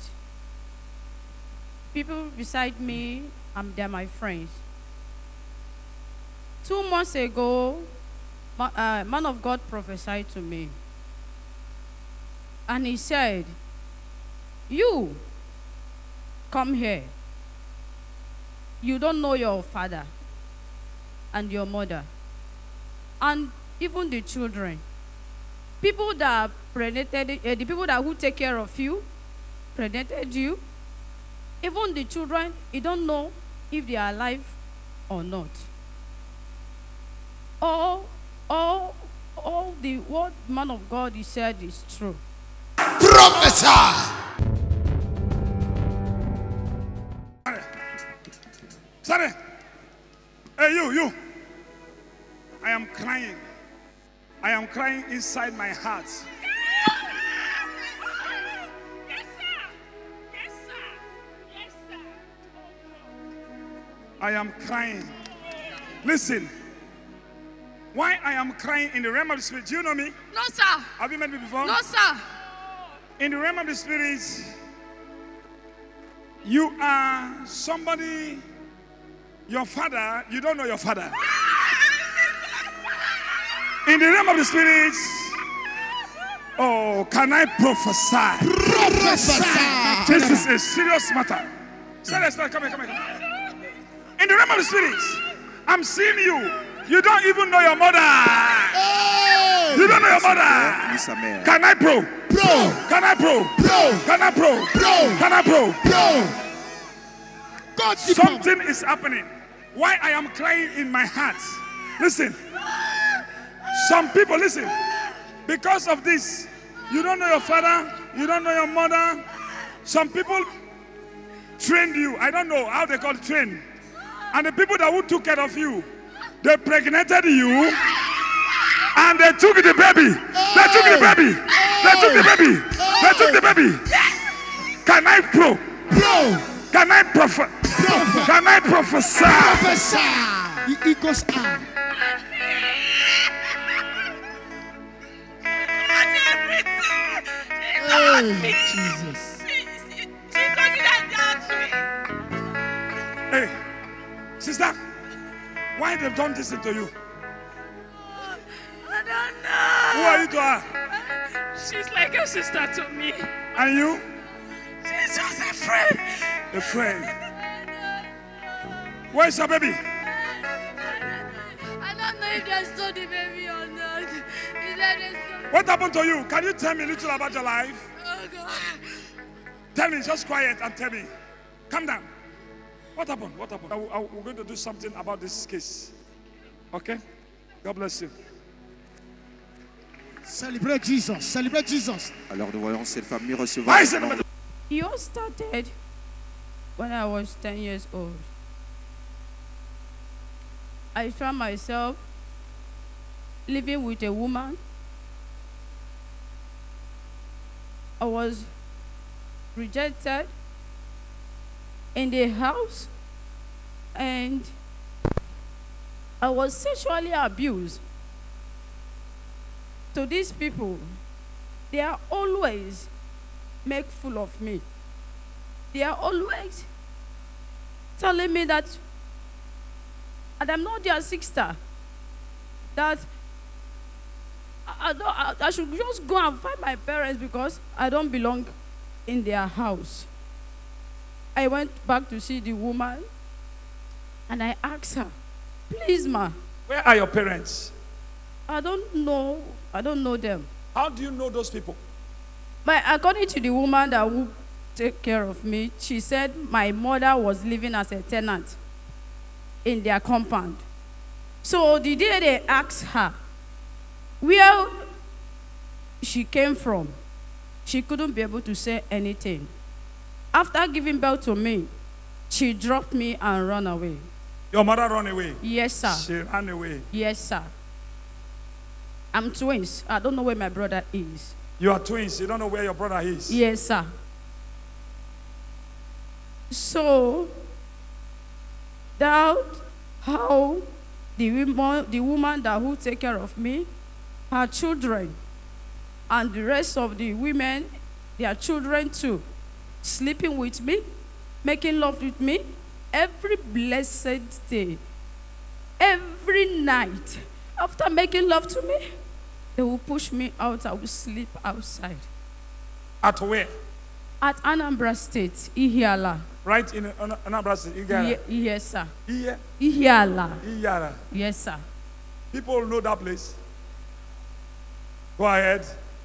People beside me, um, they're my friends. Two months ago, ma- uh, man of God prophesied to me. And he said, you, come here. You don't know your father and your mother. And even the children. People that predated, uh, the people that who take care of you, predated you. Even the children, you don't know if they are alive or not. All, all, all the what man of God he said is true. Professor. Sorry. Hey, you, you. I am crying. I am crying inside my heart. Yes, sir. Yes, sir. Yes, sir. I am crying. Listen. Why I am crying in the realm of the spirit? Do you know me? No, sir. Have you met me before? No, sir. In the realm of the spirit, you are somebody, your father, you don't know your father. In the realm of the spirit, oh, can I prophesy? Prophesy. This is a serious matter. Say this, come here, come here, come here. In the realm of the spirit, I'm seeing you. You don't even know your mother. Hey. You don't know your mother. Can I pro? Pro. Can I pro? Pro. Can I pro? Pro. Can I pro? Pro. God, something is happening. Why I am crying in my heart. Listen. Some people, listen. Because of this, you don't know your father. You don't know your mother. Some people trained you. I don't know how they call it, train. And the people that who took care of you, they impregnated you and they took the baby. They took the baby. They took the baby. They took the baby. Can I pro? Pro. Can I prophet? Can I prophesy? Prophesy. He goes on. Hey, Jesus. She told me that down to me. Hey, sister. Why they've done this to you? I don't know. Who are you to her? She's like a sister to me. And you? She's just a friend. A friend. Where's your baby? I don't know if they stole the baby or not. He said they stole. What happened to you? Can you tell me a little about your life? Oh God. Tell me, just quiet and tell me. Calm down. What happened? What happened? I, I, we're going to do something about this case. Okay? God bless you. Celebrate Jesus. Celebrate Jesus. Alors nous voyons cette famille recevoir. It all started when I was ten years old. I found myself living with a woman. I was rejected in the house, and I was sexually abused. To these people, they are always make fool of me. They are always telling me that, and I'm not their sister, that I, I, don't, I, I should just go and find my parents because I don't belong in their house. I went back to see the woman and I asked her, please, ma. Where are your parents? I don't know. I don't know them. How do you know those people? But according to the woman that would take care of me, she said my mother was living as a tenant in their compound. So the day they asked her where she came from, she couldn't be able to say anything. After giving birth to me, she dropped me and ran away. Your mother ran away? Yes, sir. She ran away? Yes, sir. I'm twins. I don't know where my brother is. You are twins. You don't know where your brother is? Yes, sir. So, that how the woman, the woman that who take care of me, her children, and the rest of the women, their children too, sleeping with me, making love with me, every blessed day. every night, after making love to me, they will push me out. I will sleep outside. At where? At Anambra State, Ihiala. Right in An- Anambra State, Ihiala. Ye- yes, sir. Ihe? Ihiala. Ihiala. Yes, sir. People know that place. Go ahead.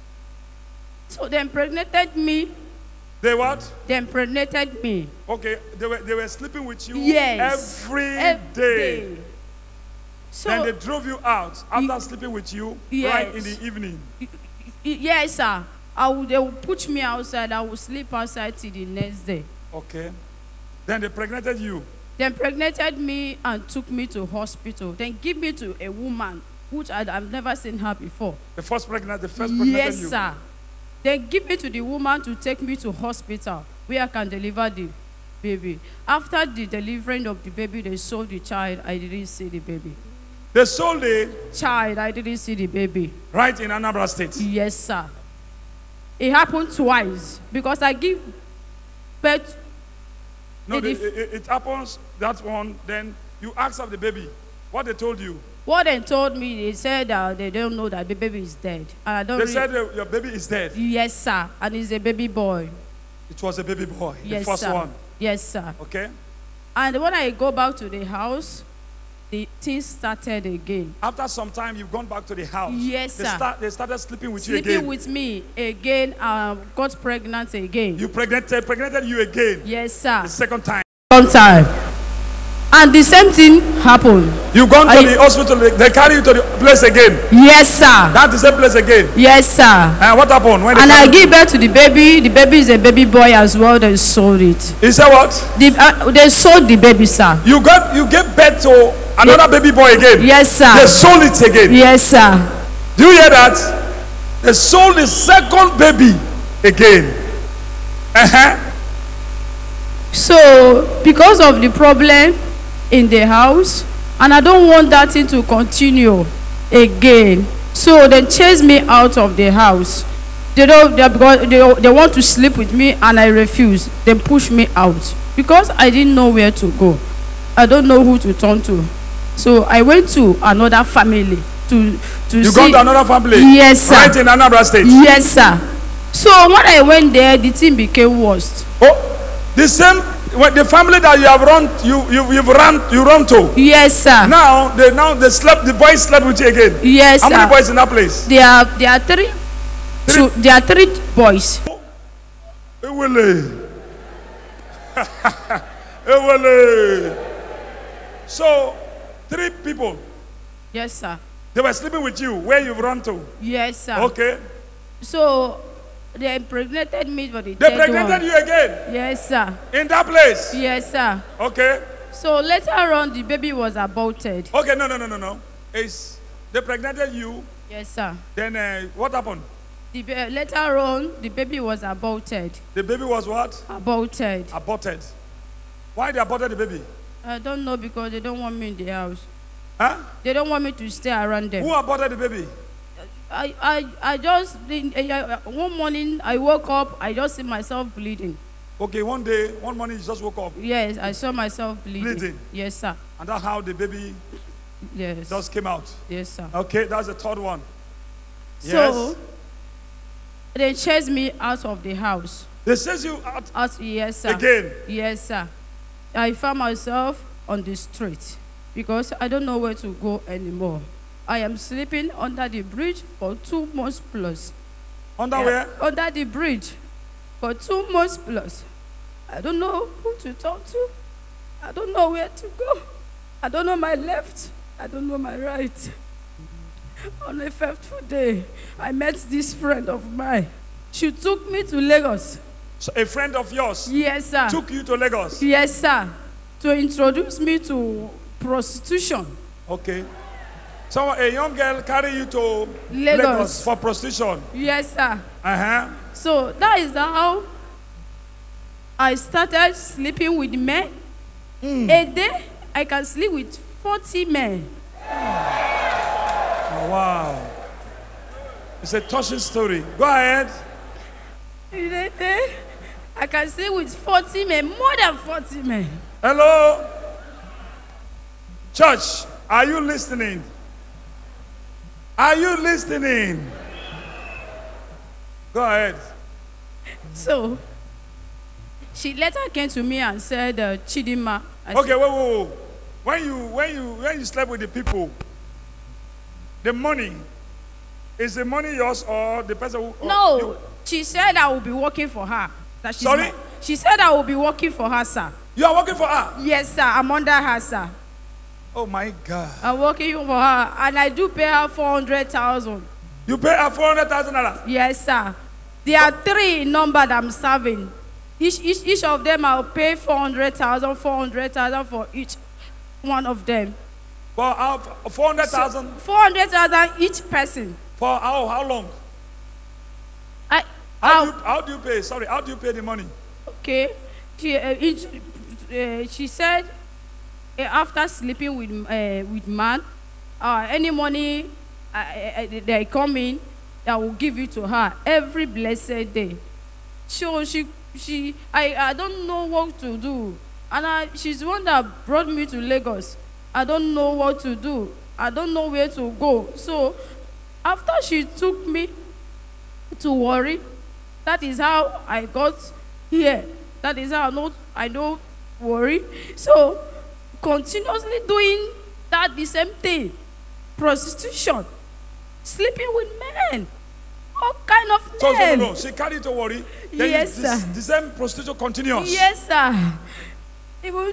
So they impregnated me. They what? They impregnated me. Okay, they were they were sleeping with you Yes. every, Every day. day. So Then they drove you out after sleeping with you right in Yes. the evening. Y- yes, sir. I will, they will put me outside. I will sleep outside till the next day. Okay. Then they impregnated you. They impregnated me and took me to hospital. Then give me to a woman, which I, I've never seen her before. The first pregnant, the first pregnant Yes, you. sir. Then give me to the woman to take me to hospital where I can deliver the baby. After the delivering of the baby, they sold the child. I didn't see the baby. They sold the child. I didn't see the baby. Right in Anambra State. Yes, sir. It happened twice because I give birth. No, It they, if- it, it happens, that one, then you ask of the baby. What they told you. What they told me, they said that they don't know that the baby is dead. And I don't They really- said uh, your baby is dead. Yes, sir. And he's a baby boy. It was a baby boy, Yes, the first sir. one. Yes, sir. Okay. And when I go back to the house, the things started again. After some time, you've gone back to the house. Yes, they sir. Start, they started sleeping with you Sleeping again. with me again, um, got pregnant again. You pregnanted, pregnanted you again. Yes, sir. The second time. One time. And the same thing happened. You've gone to I- the hospital, they, they carry you to the place again. Yes, sir. That's the same place again. Yes, sir. And what happened? When they And I carried give birth to the baby. The baby is a baby boy as well. They sold it. You say what? The, uh, they sold the baby, sir. You got you gave birth to another baby boy again. Yes, sir. They sold it again. Yes, sir. Do you hear that? They sold the second baby again. Uh-huh. So, because of the problem in the house, and I don't want that thing to continue again, so they chase me out of the house. They don't. They, because they, they want to sleep with me, and I refuse. They push me out because I didn't know where to go. I don't know who to turn to. So I went to another family to to You see. gone to another family? Yes, sir. Right in Anambra State? Yes, sir. So when I went there, the thing became worse. Oh, the same, when the family that you have run, you, you, you've run, you run to. Yes, sir. Now, they, now they slept, the boys slept with you again. Yes, How sir. many boys in that place? There are there are three. Two, there are three boys. Ewele. Ewele. So, three people, Yes, sir. they were sleeping with you where you've run to. Yes, sir. Okay. So they impregnated me for the They third pregnanted one. you again Yes, sir. in that place. Yes, sir. Okay. So later on, the baby was aborted. Okay, no, no, no, no, no. It's, they pregnanted you, Yes, sir. then uh, what happened? The ba- later on, the baby was aborted. The baby was what? Aborted. Aborted. Why they aborted the baby? I don't know because they don't want me in the house. Huh? They don't want me to stay around them. Who aborted the baby? I, I, I just, uh, one morning I woke up, I just see myself bleeding. Okay, one day, one morning you just woke up. Yes, I saw myself bleeding. Bleeding? Yes, sir. And that's how the baby Yes. just came out. Yes, sir. Okay, that's the third one. So, Yes. they chased me out of the house. They chased you out? Out, yes, sir. Again? Yes, sir. I found myself on the street because I don't know where to go anymore. I am sleeping under the bridge for two months plus. Under Yeah, where? Under the bridge for two months plus. I don't know who to talk to. I don't know where to go. I don't know my left. I don't know my right. On a fateful day, I met this friend of mine. She took me to Lagos. So a friend of yours Yes, sir. took you to Lagos? Yes, sir. To introduce me to prostitution. Okay. So a young girl carry you to Lagos. Lagos for prostitution? Yes, sir. Uh-huh. So that is how I started sleeping with men. A day, I can sleep with forty men. Oh, wow. It's a touching story. Go ahead. In a day, I can sleep with forty men, more than forty men. Hello? Church, Are you listening? Are you listening? Go ahead. So, she later came to me and said, uh, Chidima. I Okay, said, wait, wait, wait. When you when you when you slept with the people, the money, is the money yours or the person who? or No, you- she said I will be working for her. That she's Sorry? my- she said I will be working for her, sir. You are working for her? Yes, sir. I'm under her, sir. Oh my God. I'm working for her, and I do pay her four hundred thousand. You pay her four hundred thousand dollars. Yes, sir. There are three in number that I'm serving. Each each each of them I'll pay four hundred thousand, four hundred thousand for each one of them. For how? Four hundred thousand. Four hundred thousand each person. For how? How long? I. How do you, how do you pay? Sorry, how do you pay the money? Okay. She uh, each, uh, she said uh, after sleeping with uh, with man, uh, any money uh, uh, they come in, I will give it to her every blessed day. So she she I I don't know what to do, and I, she's the one that brought me to Lagos. I don't know what to do. I don't know where to go. So after she took me to Warri, that is how I got here. That is how I know I don't worry. So continuously doing that the same thing, prostitution, sleeping with men, all kind of So, so no, men. no, she carried to worry. Then Yes, this, sir. The same prostitution continues. Yes, sir. Even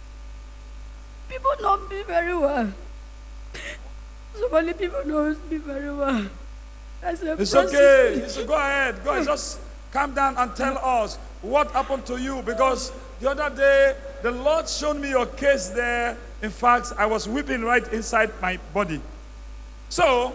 people know me very well. So many people know me very well. That's a It's okay. prostitute. It's, go ahead. Go ahead. Just come down and tell us what happened to you. Because the other day, the Lord showed me your case there. In fact, I was weeping right inside my body. So,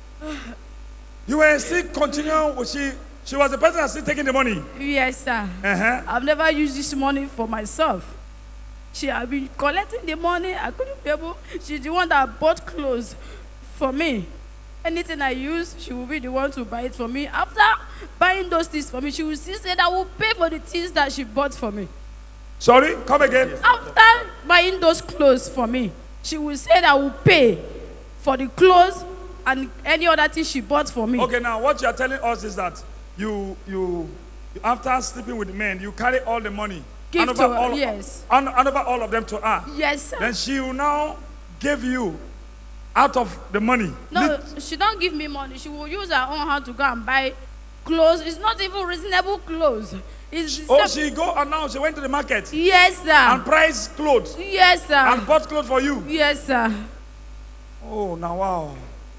you were still continuing. She, she was the person that's still taking the money. Yes, sir. Uh-huh. I've never used this money for myself. She had been collecting the money. I couldn't be able. She's the one that bought clothes for me. Anything I use, she will be the one to buy it for me. After buying those things for me, she will still say that I will pay for the things that she bought for me. Sorry, come again. After buying those clothes for me, she will say that I will pay for the clothes and any other thing she bought for me. Okay, now what you are telling us is that you, you, after sleeping with men, you carry all the money. Give hand to over her, all, yes. hand, hand over all of them to her. Yes, sir. Then she will now give you out of the money. No, she don't give me money. She will use her own hand to go and buy clothes. It's not even reasonable clothes. It's Oh, some- she go and now she went to the market. Yes, sir. And price clothes. Yes, sir. And bought clothes for you. Yes, sir. Oh, now wow.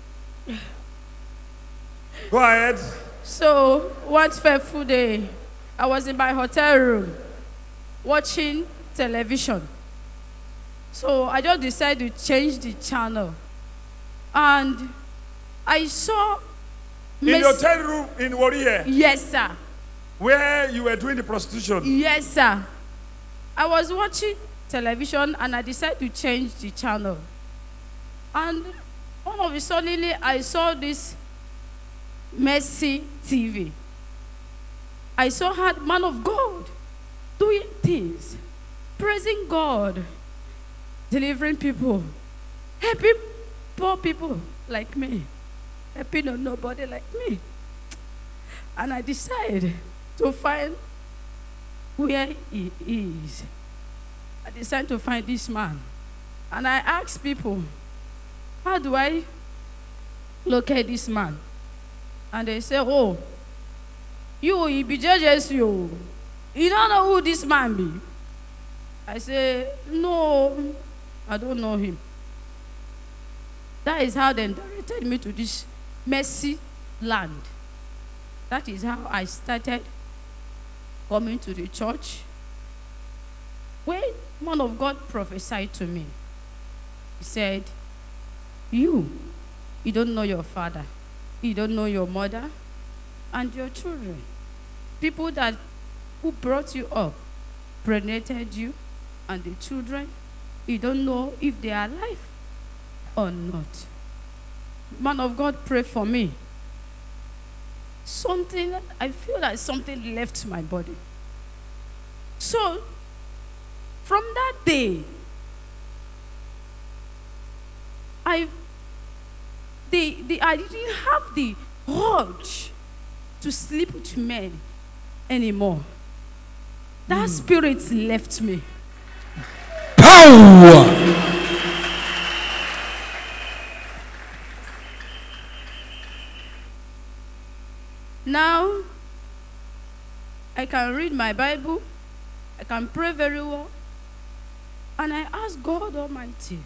Go ahead. So one fateful day, I was in my hotel room watching television. So I just decided to change the channel. And I saw In Miss- your hotel room in Warrior. Yes, sir. Where you were doing the prostitution. Yes, sir. I was watching television and I decided to change the channel. And all of a sudden, I saw this Mercy T V. I saw her, man of God, doing things, praising God, delivering people, helping poor people like me, helping a nobody like me. And I decided to find where he is. I decided to find this man. And I asked people, how do I locate this man? And they say, oh, you, he be judges you. You don't know who this man be. I say, no, I don't know him. That is how they directed me to this messy land. That is how I started coming to the church. When man of God prophesied to me, he said, you, you don't know your father. You don't know your mother and your children. People that who brought you up, prenated you, and the children, you don't know if they are alive or not. Man of God, pray for me. Something, I feel like something left my body. So, from that day, I, the, the, I didn't have the urge to sleep with men anymore. That spirit left me. Power! Now, I can read my Bible, I can pray very well, and I ask God Almighty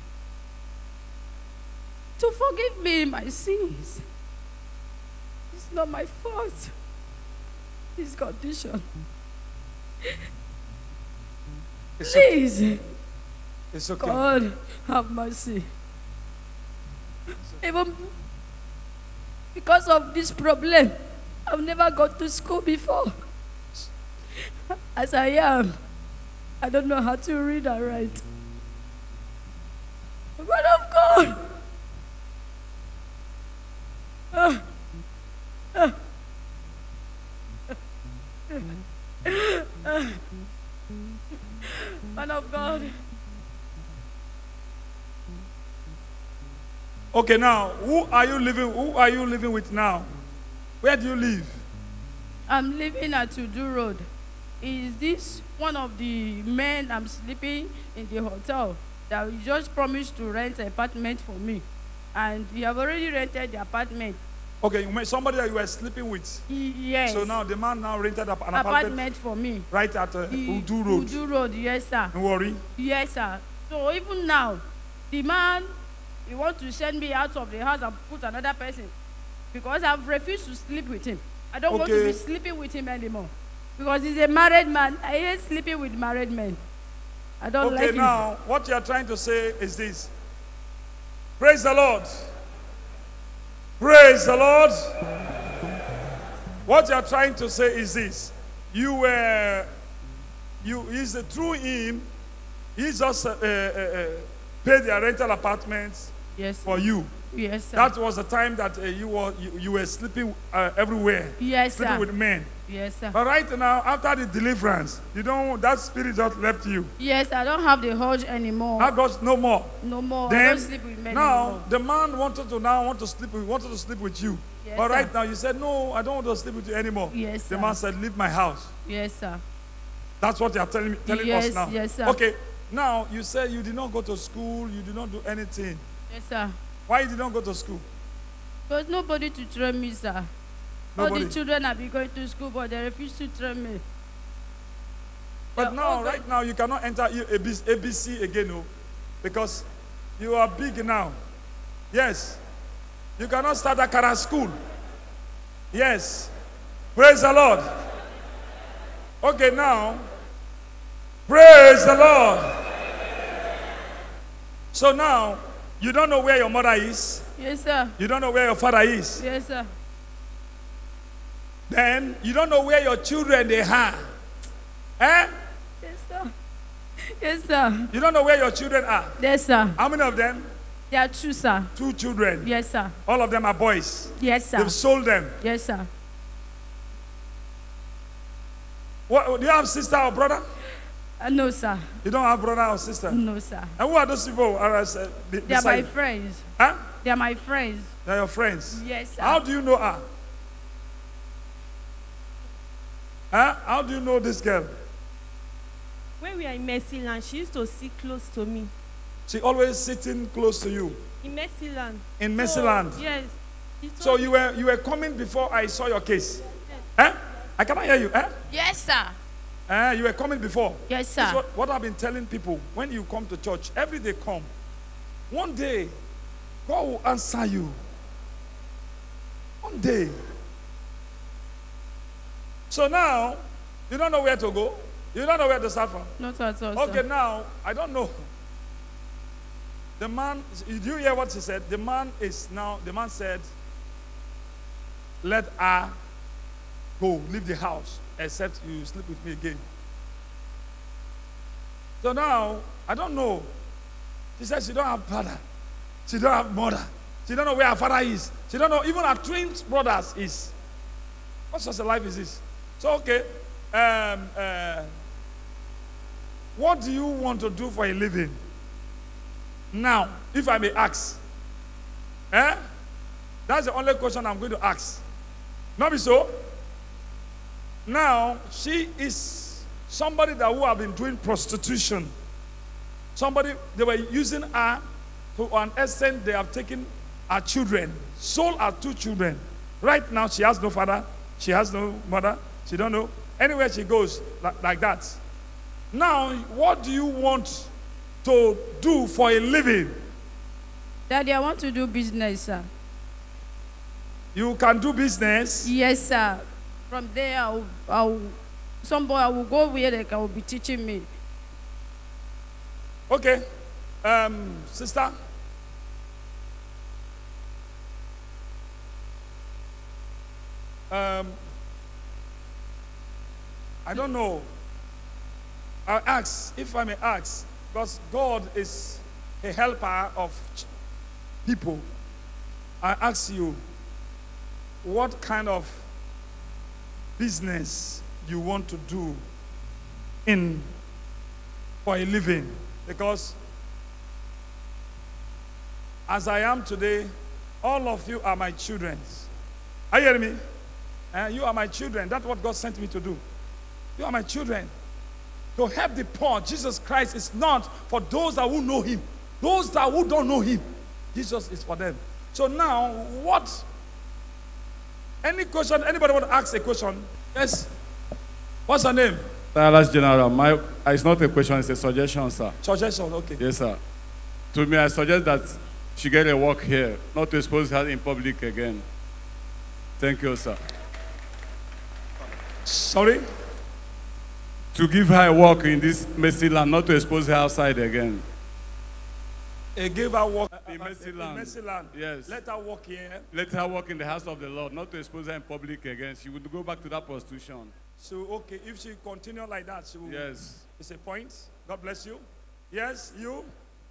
to forgive me my sins. It's not my fault. This condition. It's Please, okay. It's okay. God, have mercy. Even because of this problem, I've never gone to school before. As I am, I don't know how to read and write. Word of God. Uh, uh, uh, Man of God. Okay, now, who are you living? Who are you living with now? Where do you live? I'm living at Udu Road. Is this one of the men I'm sleeping in the hotel that he just promised to rent an apartment for me? And he have already rented the apartment. Okay, you met somebody that you were sleeping with. Y- yes. So now the man now rented up an apartment, apartment for me. right at uh, The Udu Road. Udu Road, yes, sir. Don't worry. Yes, sir. So even now, the man, he wants to send me out of the house and put another person because I've refused to sleep with him. I don't want to Okay. be sleeping with him anymore because he's a married man. I hate sleeping with married men. I don't Okay, like now what you are trying to say is this. Praise the Lord. Praise the Lord. What you are trying to say is this. You were, you is uh, through him. He just uh, uh, uh, paid the rental apartments yes, for you. Yes, sir. That was the time that uh, you were you, you were sleeping uh, everywhere. Yes, sleeping sir. with men. Yes, sir. But right now, after the deliverance, you don't. That spirit just left you. Yes, I don't have the urge anymore. That goes no more. No more. I Then don't sleep with men now anymore. the man wanted to now want to sleep with wanted to sleep with you. Yes, but sir. right now you said no, I don't want to sleep with you anymore. Yes, the sir. man said, leave my house. Yes, sir. That's what you are telling me, telling Yes, us now. yes, sir. Okay. Now you said you did not go to school, you did not do anything. Yes, sir. Why you did not go to school? There's nobody to train me, sir. All Nobody. the children have been going to school, but they refuse to train me. But now, right now, you cannot enter A B C again, no, because you are big now. Yes. You cannot start a Kara school. Yes. Praise the Lord. Okay, now, praise the Lord. So now, you don't know where your mother is. Yes, sir. You don't know where your father is. Yes, sir. Then you don't know where your children they are. Eh? Yes, sir. Yes, sir. You don't know where your children are. Yes, sir. How many of them? There are two, sir. Two children. Yes, sir. All of them are boys. Yes, sir. They've sold them. Yes, sir. What, do you have sister or brother? Uh, no, sir. You don't have brother or sister? No, sir. And who are those people? Are, uh, be, They are my beside- friends. Huh? They are my friends. They are your friends. Yes, sir. How do you know her? Huh? How do you know this girl? When we are in Mercyland, she used to sit close to me. She always sitting close to you. In Mercyland. In So, Mercyland? yes. She told So me- you were you were coming before I saw your case. Eh? I cannot hear you. Eh? Yes, sir. Eh? You were coming before. Yes, sir. That's what, what I've been telling people. When you come to church, every day come. One day, God will answer you. One day. So now, you don't know where to go. You don't know where to start from. Not at all, Okay, sir. now, I don't know. The man, did you hear what he said? The man is now, the man said, let her go, leave the house, except you sleep with me again. So now, I don't know. She said she don't have father. She don't have mother. She don't know where her father is. She don't know even her twin brothers is. What sort of life is this? So, okay. Um, uh, what do you want to do for a living? Now, if I may ask, Eh? That's the only question I'm going to ask. Not be so? Now, she is somebody that who have been doing prostitution. Somebody, they were using her to an extent they have taken her children, sold her two children. Right now, she has no father, she has no mother, she don't know. Anywhere she goes, like, like that. Now, what do you want to do for a living? Daddy, I want to do business, sir. You can do business? Yes, sir. From there, I'll, I'll, somebody I will go where they can will be teaching me. Okay. Um, sister? Um, I don't know. I ask, if I may ask, because God is a helper of people. I ask you, what kind of business you want to do in for a living? Because as I am today, all of you are my children. Are you hearing me? Uh, you are my children. That's what God sent me to do. You are my children. To help the poor. Jesus Christ is not for those that who know him. Those that who don't know him. Jesus is for them. So now, what? Any question? Anybody want to ask a question? Yes. What's her name? Silas General. My, it's not a question, it's a suggestion, sir. Suggestion, okay. Yes, sir. To me, I suggest that she get a work here, not to expose her in public again. Thank you, sir. Sorry? To give her a work in this messy land, not to expose her outside again. A give her work in messy land. Messy land. Yes. Let her walk here. Let her work in the house of the Lord, not to expose her in public again. She would go back to that prostitution. So, okay, if she continue like that, she will. Yes. It's a point. God bless you. Yes, you?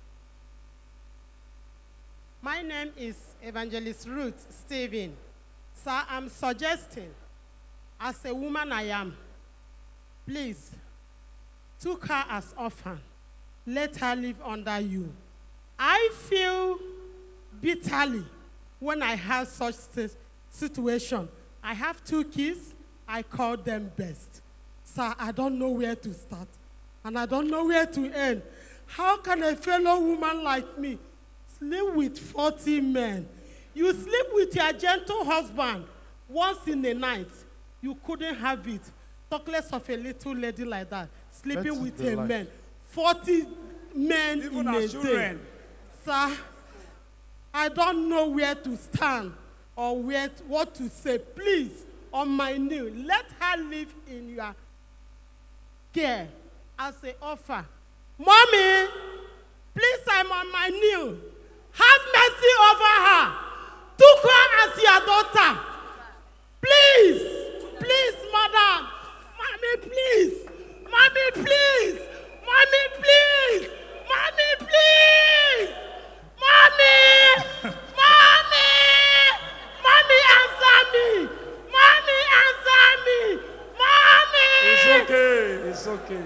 My name is Evangelist Ruth Stephen. Sir, I'm suggesting, as a woman I am, please, took her as orphan. Let her live under you. I feel bitterly when I have such situation. I have two kids. I call them best. Sir, I don't know where to start, and I don't know where to end. How can a fellow woman like me sleep with forty men? You sleep with your gentle husband once in a night. You couldn't have it. Talk less of a little lady like that, sleeping with a man. forty men Even in our a children. day. Sir, I don't know where to stand or where to, what to say. Please, on my knee, let her live in your care as an offer. Mommy, please, I'm on my knee. Have mercy over her. Took her as your daughter. Please, please, madam. Mommy, please. Mommy, please. Mommy, please. Mommy, please. Mommy. Mommy. Mommy, answer me. Mommy, answer me. Mommy. It's okay. It's okay.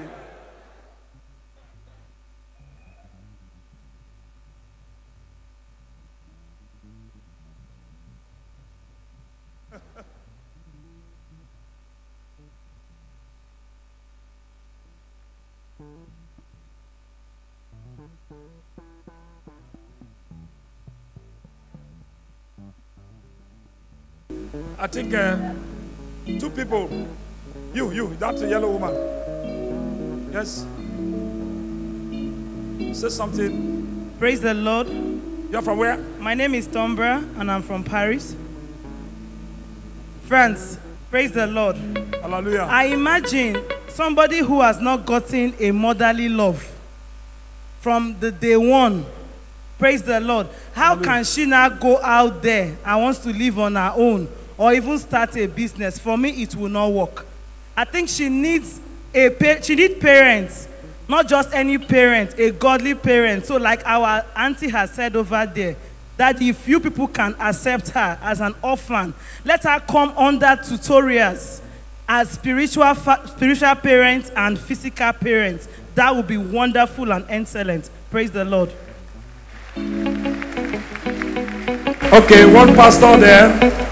I think uh, two people, you, you, that's a yellow woman. Yes. Say something. Praise the Lord. You're from where? My name is Tombra, and I'm from Paris, France. Praise the Lord. Hallelujah. I imagine somebody who has not gotten a motherly love from the day one. Praise the Lord. How Hallelujah. can she now go out there and wants to live on her own or even start a business? For me, it will not work. I think she needs a pa- she needs parents, not just any parent, a godly parent. So like our auntie has said over there, that if you people can accept her as an orphan, let her come under tutorials as spiritual fa- spiritual parents and physical parents. That would be wonderful and excellent. Praise the Lord. Okay, one pastor there.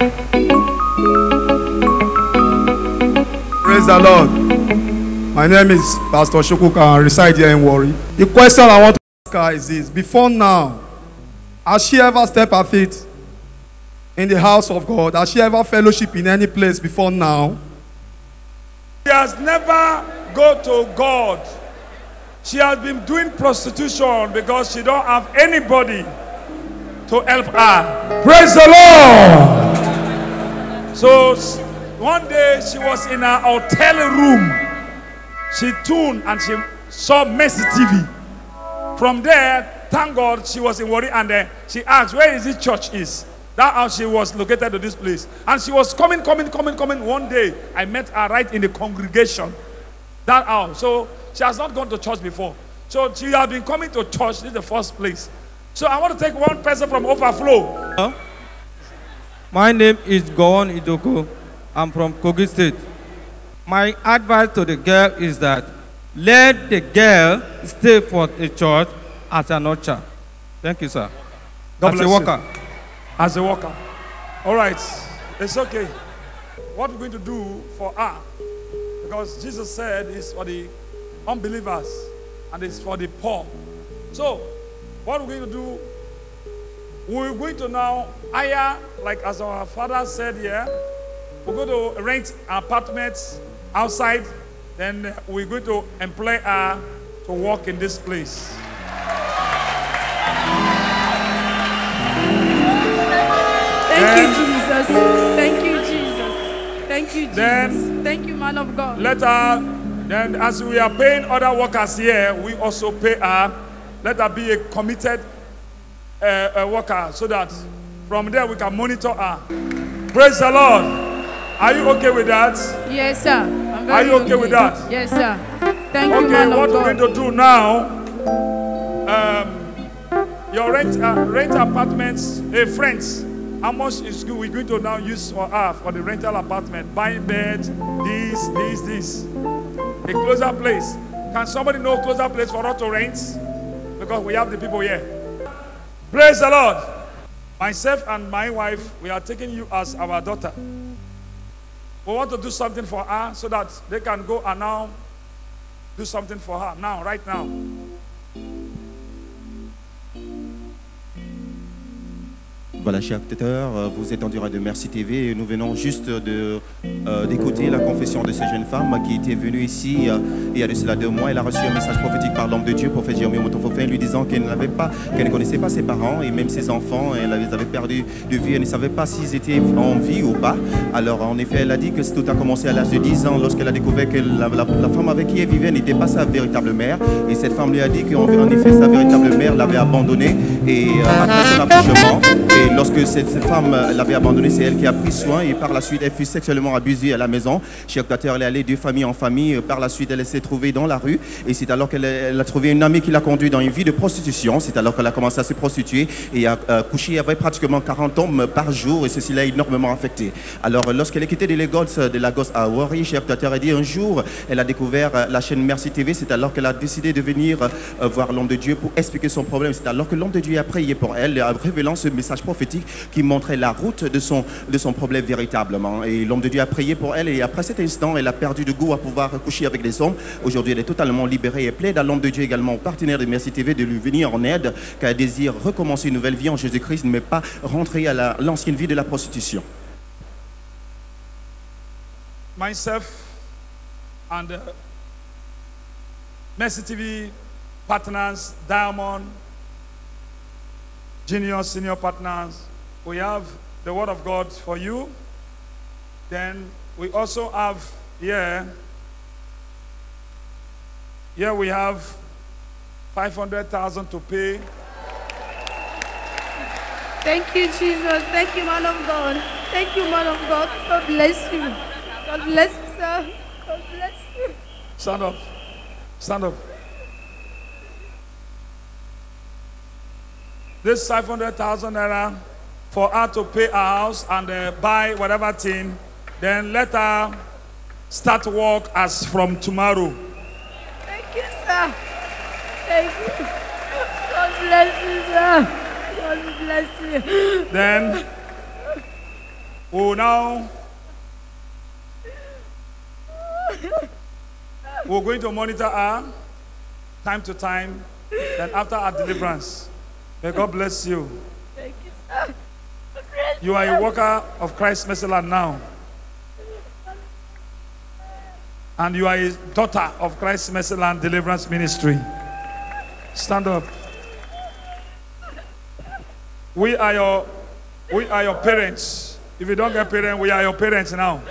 Praise the Lord. My name is Pastor Shokuka. I reside here in Warri. The question I want to ask her is this. Before now, has she ever stepped her feet in the house of God? Has she ever fellowship in any place before now? She has never gone to God. She has been doing prostitution because she don't have anybody to help her. Praise the Lord. So one day she was in her hotel room. She tuned and she saw Mercy T V. From there, thank God she was in Warri, and then she asked, where is this church is? That's how she was located to this place. And she was coming, coming, coming, coming. One day, I met her right in the congregation. That hour. So she has not gone to church before. So she has been coming to church. This is the first place. So I want to take one person from Overflow. Huh? My name is Gowon Idoko. I'm from Kogi State. My advice to the girl is that let the girl stay for the church as an usher. Thank you, sir. God as bless a worker. You. As a worker. All right. It's okay. What we're going to do for her, because Jesus said it's for the unbelievers and it's for the poor. So, what we're going to do, we're going to now hire, like as our father said here, we're going to rent apartments outside, then we're going to employ her to work in this place. Thank then, you, Jesus. Thank you, Jesus. Thank you, Jesus. Then, Thank you, man of God. Let her, then as we are paying other workers here, we also pay her. Let her be a committed uh, uh, worker so that from there we can monitor her. Praise the Lord. Are you okay with that? Yes, sir. I'm very Are you okay, okay with that? Yes, sir. Thank okay, you, man what of we're God. going to do now, um, your rent, uh, rent apartments, uh, friends, how much is we're going to now use for her for the rental apartment? Buying beds, this, this, this. A closer place. Can somebody know a closer place for us to rent? Because we have the people here. Praise the Lord. Myself and my wife, we are taking you as our daughter. We want to do something for her so that they can go and now do something for her. Now, right now. Voilà, chers spectateurs, vous êtes en direct de Mercy T V et nous venons juste de, euh, d'écouter la confession de cette jeune femme qui était venue ici euh, il y a de cela deux mois. Elle a reçu un message prophétique par l'homme de Dieu, prophète Jérémie Omotofofin, lui disant qu'elle n'avait pas, qu'elle ne connaissait pas ses parents et même ses enfants. Elle les avait perdus de vue, elle ne savait pas s'ils étaient en vie ou pas. Alors en effet, elle a dit que tout a commencé à l'âge de dix ans lorsqu'elle a découvert que la, la, la femme avec qui elle vivait n'était pas sa véritable mère. Et cette femme lui a dit qu'en effet, sa véritable mère l'avait abandonnée et euh, après son accouchement. Et lorsque cette femme l'avait abandonnée, c'est elle qui a pris soin et par la suite elle fut sexuellement abusée à la maison. Chers spectateurs, elle est allée de famille en famille. Par la suite, elle s'est trouvée dans la rue et c'est alors qu'elle a trouvé une amie qui l'a conduite dans une vie de prostitution. C'est alors qu'elle a commencé à se prostituer et a euh, couché avec pratiquement quarante hommes par jour et ceci l'a énormément affecté. Alors lorsqu'elle a quitté de Lagos, de Lagos à Warri, chers spectateurs, elle dit un jour, elle a découvert la chaîne Mercy T V. C'est alors qu'elle a décidé de venir euh, voir l'homme de Dieu pour expliquer son problème. C'est alors que l'homme de Dieu a prié pour elle, révélant ce message prophétique qui montrait la route de son, de son problème véritablement. Et l'homme de Dieu a prié pour elle et après cet instant, elle a perdu de goût à pouvoir coucher avec des hommes. Aujourd'hui, elle est totalement libérée et plaide à l'homme de Dieu également, au partenaire de Mercy T V, de lui venir en aide, car elle désire recommencer une nouvelle vie en Jésus-Christ, mais pas rentrer à l'ancienne vie de la prostitution. Myself and uh, Mercy T V partners, Diamond, junior, senior partners, we have the word of God for you. Then we also have here, here we have five hundred thousand to pay. Thank you, Jesus. Thank you, man of God. Thank you, man of God. God bless you. God bless you, sir. God bless you. Stand up. Stand up. This five hundred thousand naira for her to pay her house and uh, buy whatever thing, then let her start work as from tomorrow. Thank you, sir. Thank you. God bless you, sir. God bless you. Then we'll now we're going to monitor her time to time. Then after our deliverance, may God bless you. Thank you, sir. You are a worker of Christ Mercy Land now. And you are a daughter of Christ Mercy Land Deliverance Ministry. Stand up. We are your we are your parents. If you don't get parents, we are your parents now.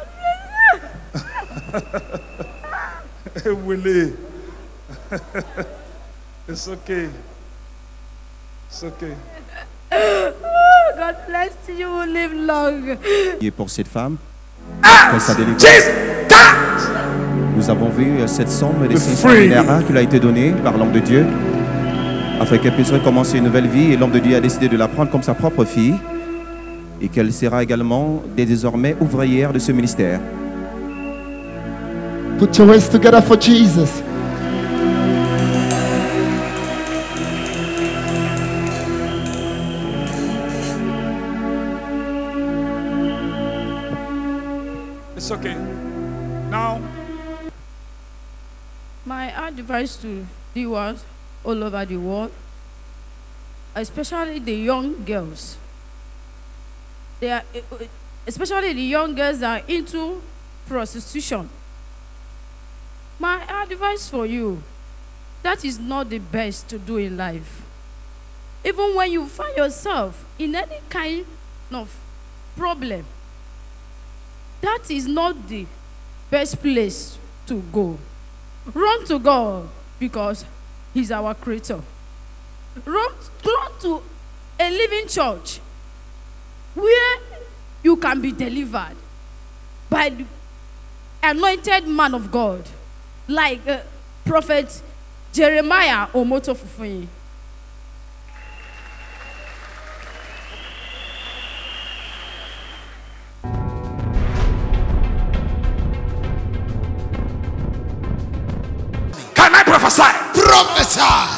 Willie. It's okay. It's okay. God bless you. You will live long. Et pour cette femme, après sa délivrance, nous avons vu cette somme des cinq cents dinars qui lui a été donnée par l'homme de Dieu afin qu'elle puisse recommencer une nouvelle vie, et l'homme de Dieu a décidé de la prendre comme sa propre fille et qu'elle sera également désormais ouvrière de ce ministère. Put your hands together for Jesus. It's okay. Now, my advice to viewers all over the world, especially the young girls, they are, especially the young girls that are into prostitution. My advice for you, that is not the best to do in life. Even when you find yourself in any kind of problem, that is not the best place to go. Run to God because He's our Creator. Run, run to a living church where you can be delivered by the anointed man of God, like uh, Prophet Jeremiah Omoto Fufuyi. Can I prophesy? Prophesy.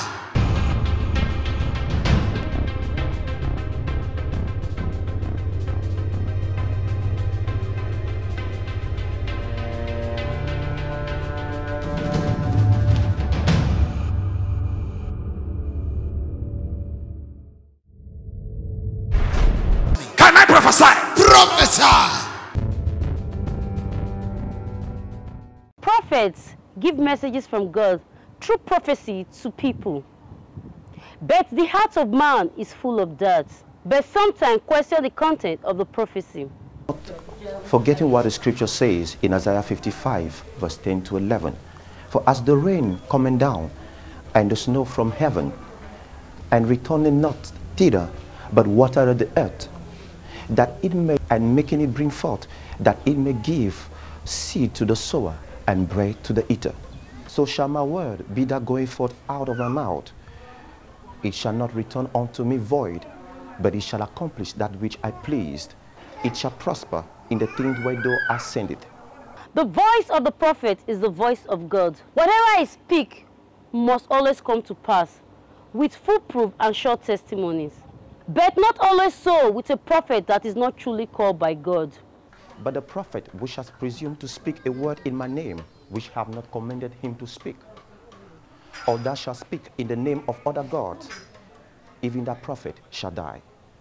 Can I prophesy? Prophesy. Prophets give messages from God through prophecy to people. But the heart of man is full of dirt. But sometimes question the content of the prophecy. Forgetting what the scripture says in Isaiah fifty-five, verse ten to eleven. For as the rain coming down, and the snow from heaven, and returning not thither, but watered the earth, that it may, and making it bring forth, that it may give seed to the sower, and bread to the eater. So shall my word be that going forth out of my mouth. It shall not return unto me void, but it shall accomplish that which I pleased. It shall prosper in the things whereto I send it. The voice of the prophet is the voice of God. Whatever I speak must always come to pass, with full proof and short testimonies. But not always so with a prophet that is not truly called by God. But the prophet which has presumed to speak a word in my name, which have not commanded him to speak, or that shall speak in the name of other gods, even that prophet shall die.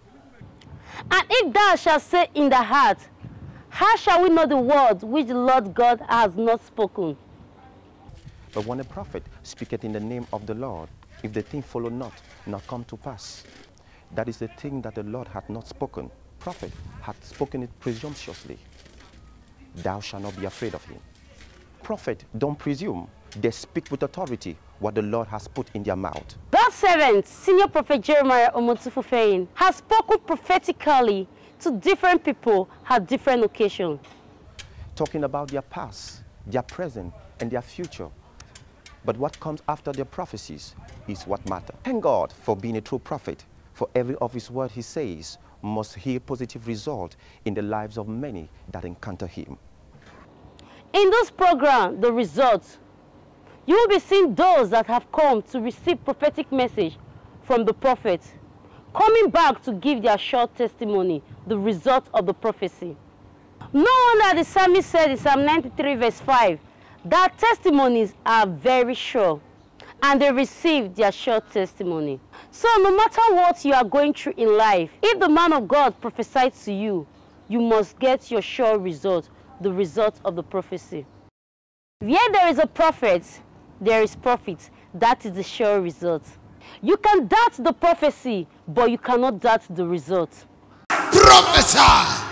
And if thou shalt say in the heart, how shall we know the word which the Lord God has not spoken? But when a prophet speaketh in the name of the Lord, if the thing follow not, nor come to pass, that is the thing that the Lord hath not spoken. Prophet hath spoken it presumptuously. Thou shalt not be afraid of him. Prophet don't presume. They speak with authority what the Lord has put in their mouth. God's servant, Senior Prophet Jeremiah Omoto Fufuyi, has spoken prophetically to different people at different occasions. Talking about their past, their present, and their future. But what comes after their prophecies is what matters. Thank God for being a true prophet. For every of his word he says must yield positive result in the lives of many that encounter him. In this program, The Results, you will be seeing those that have come to receive prophetic message from the prophet, coming back to give their short testimony, the result of the prophecy. No wonder the psalmist said in Psalm ninety-three verse five, that testimonies are very sure, and they receive their short testimony. So no matter what you are going through in life, if the man of God prophesied to you, you must get your sure result, the result of the prophecy. Where there is a prophet, there is profit. That is the sure result. You can doubt the prophecy, but you cannot doubt the result. Prophesy!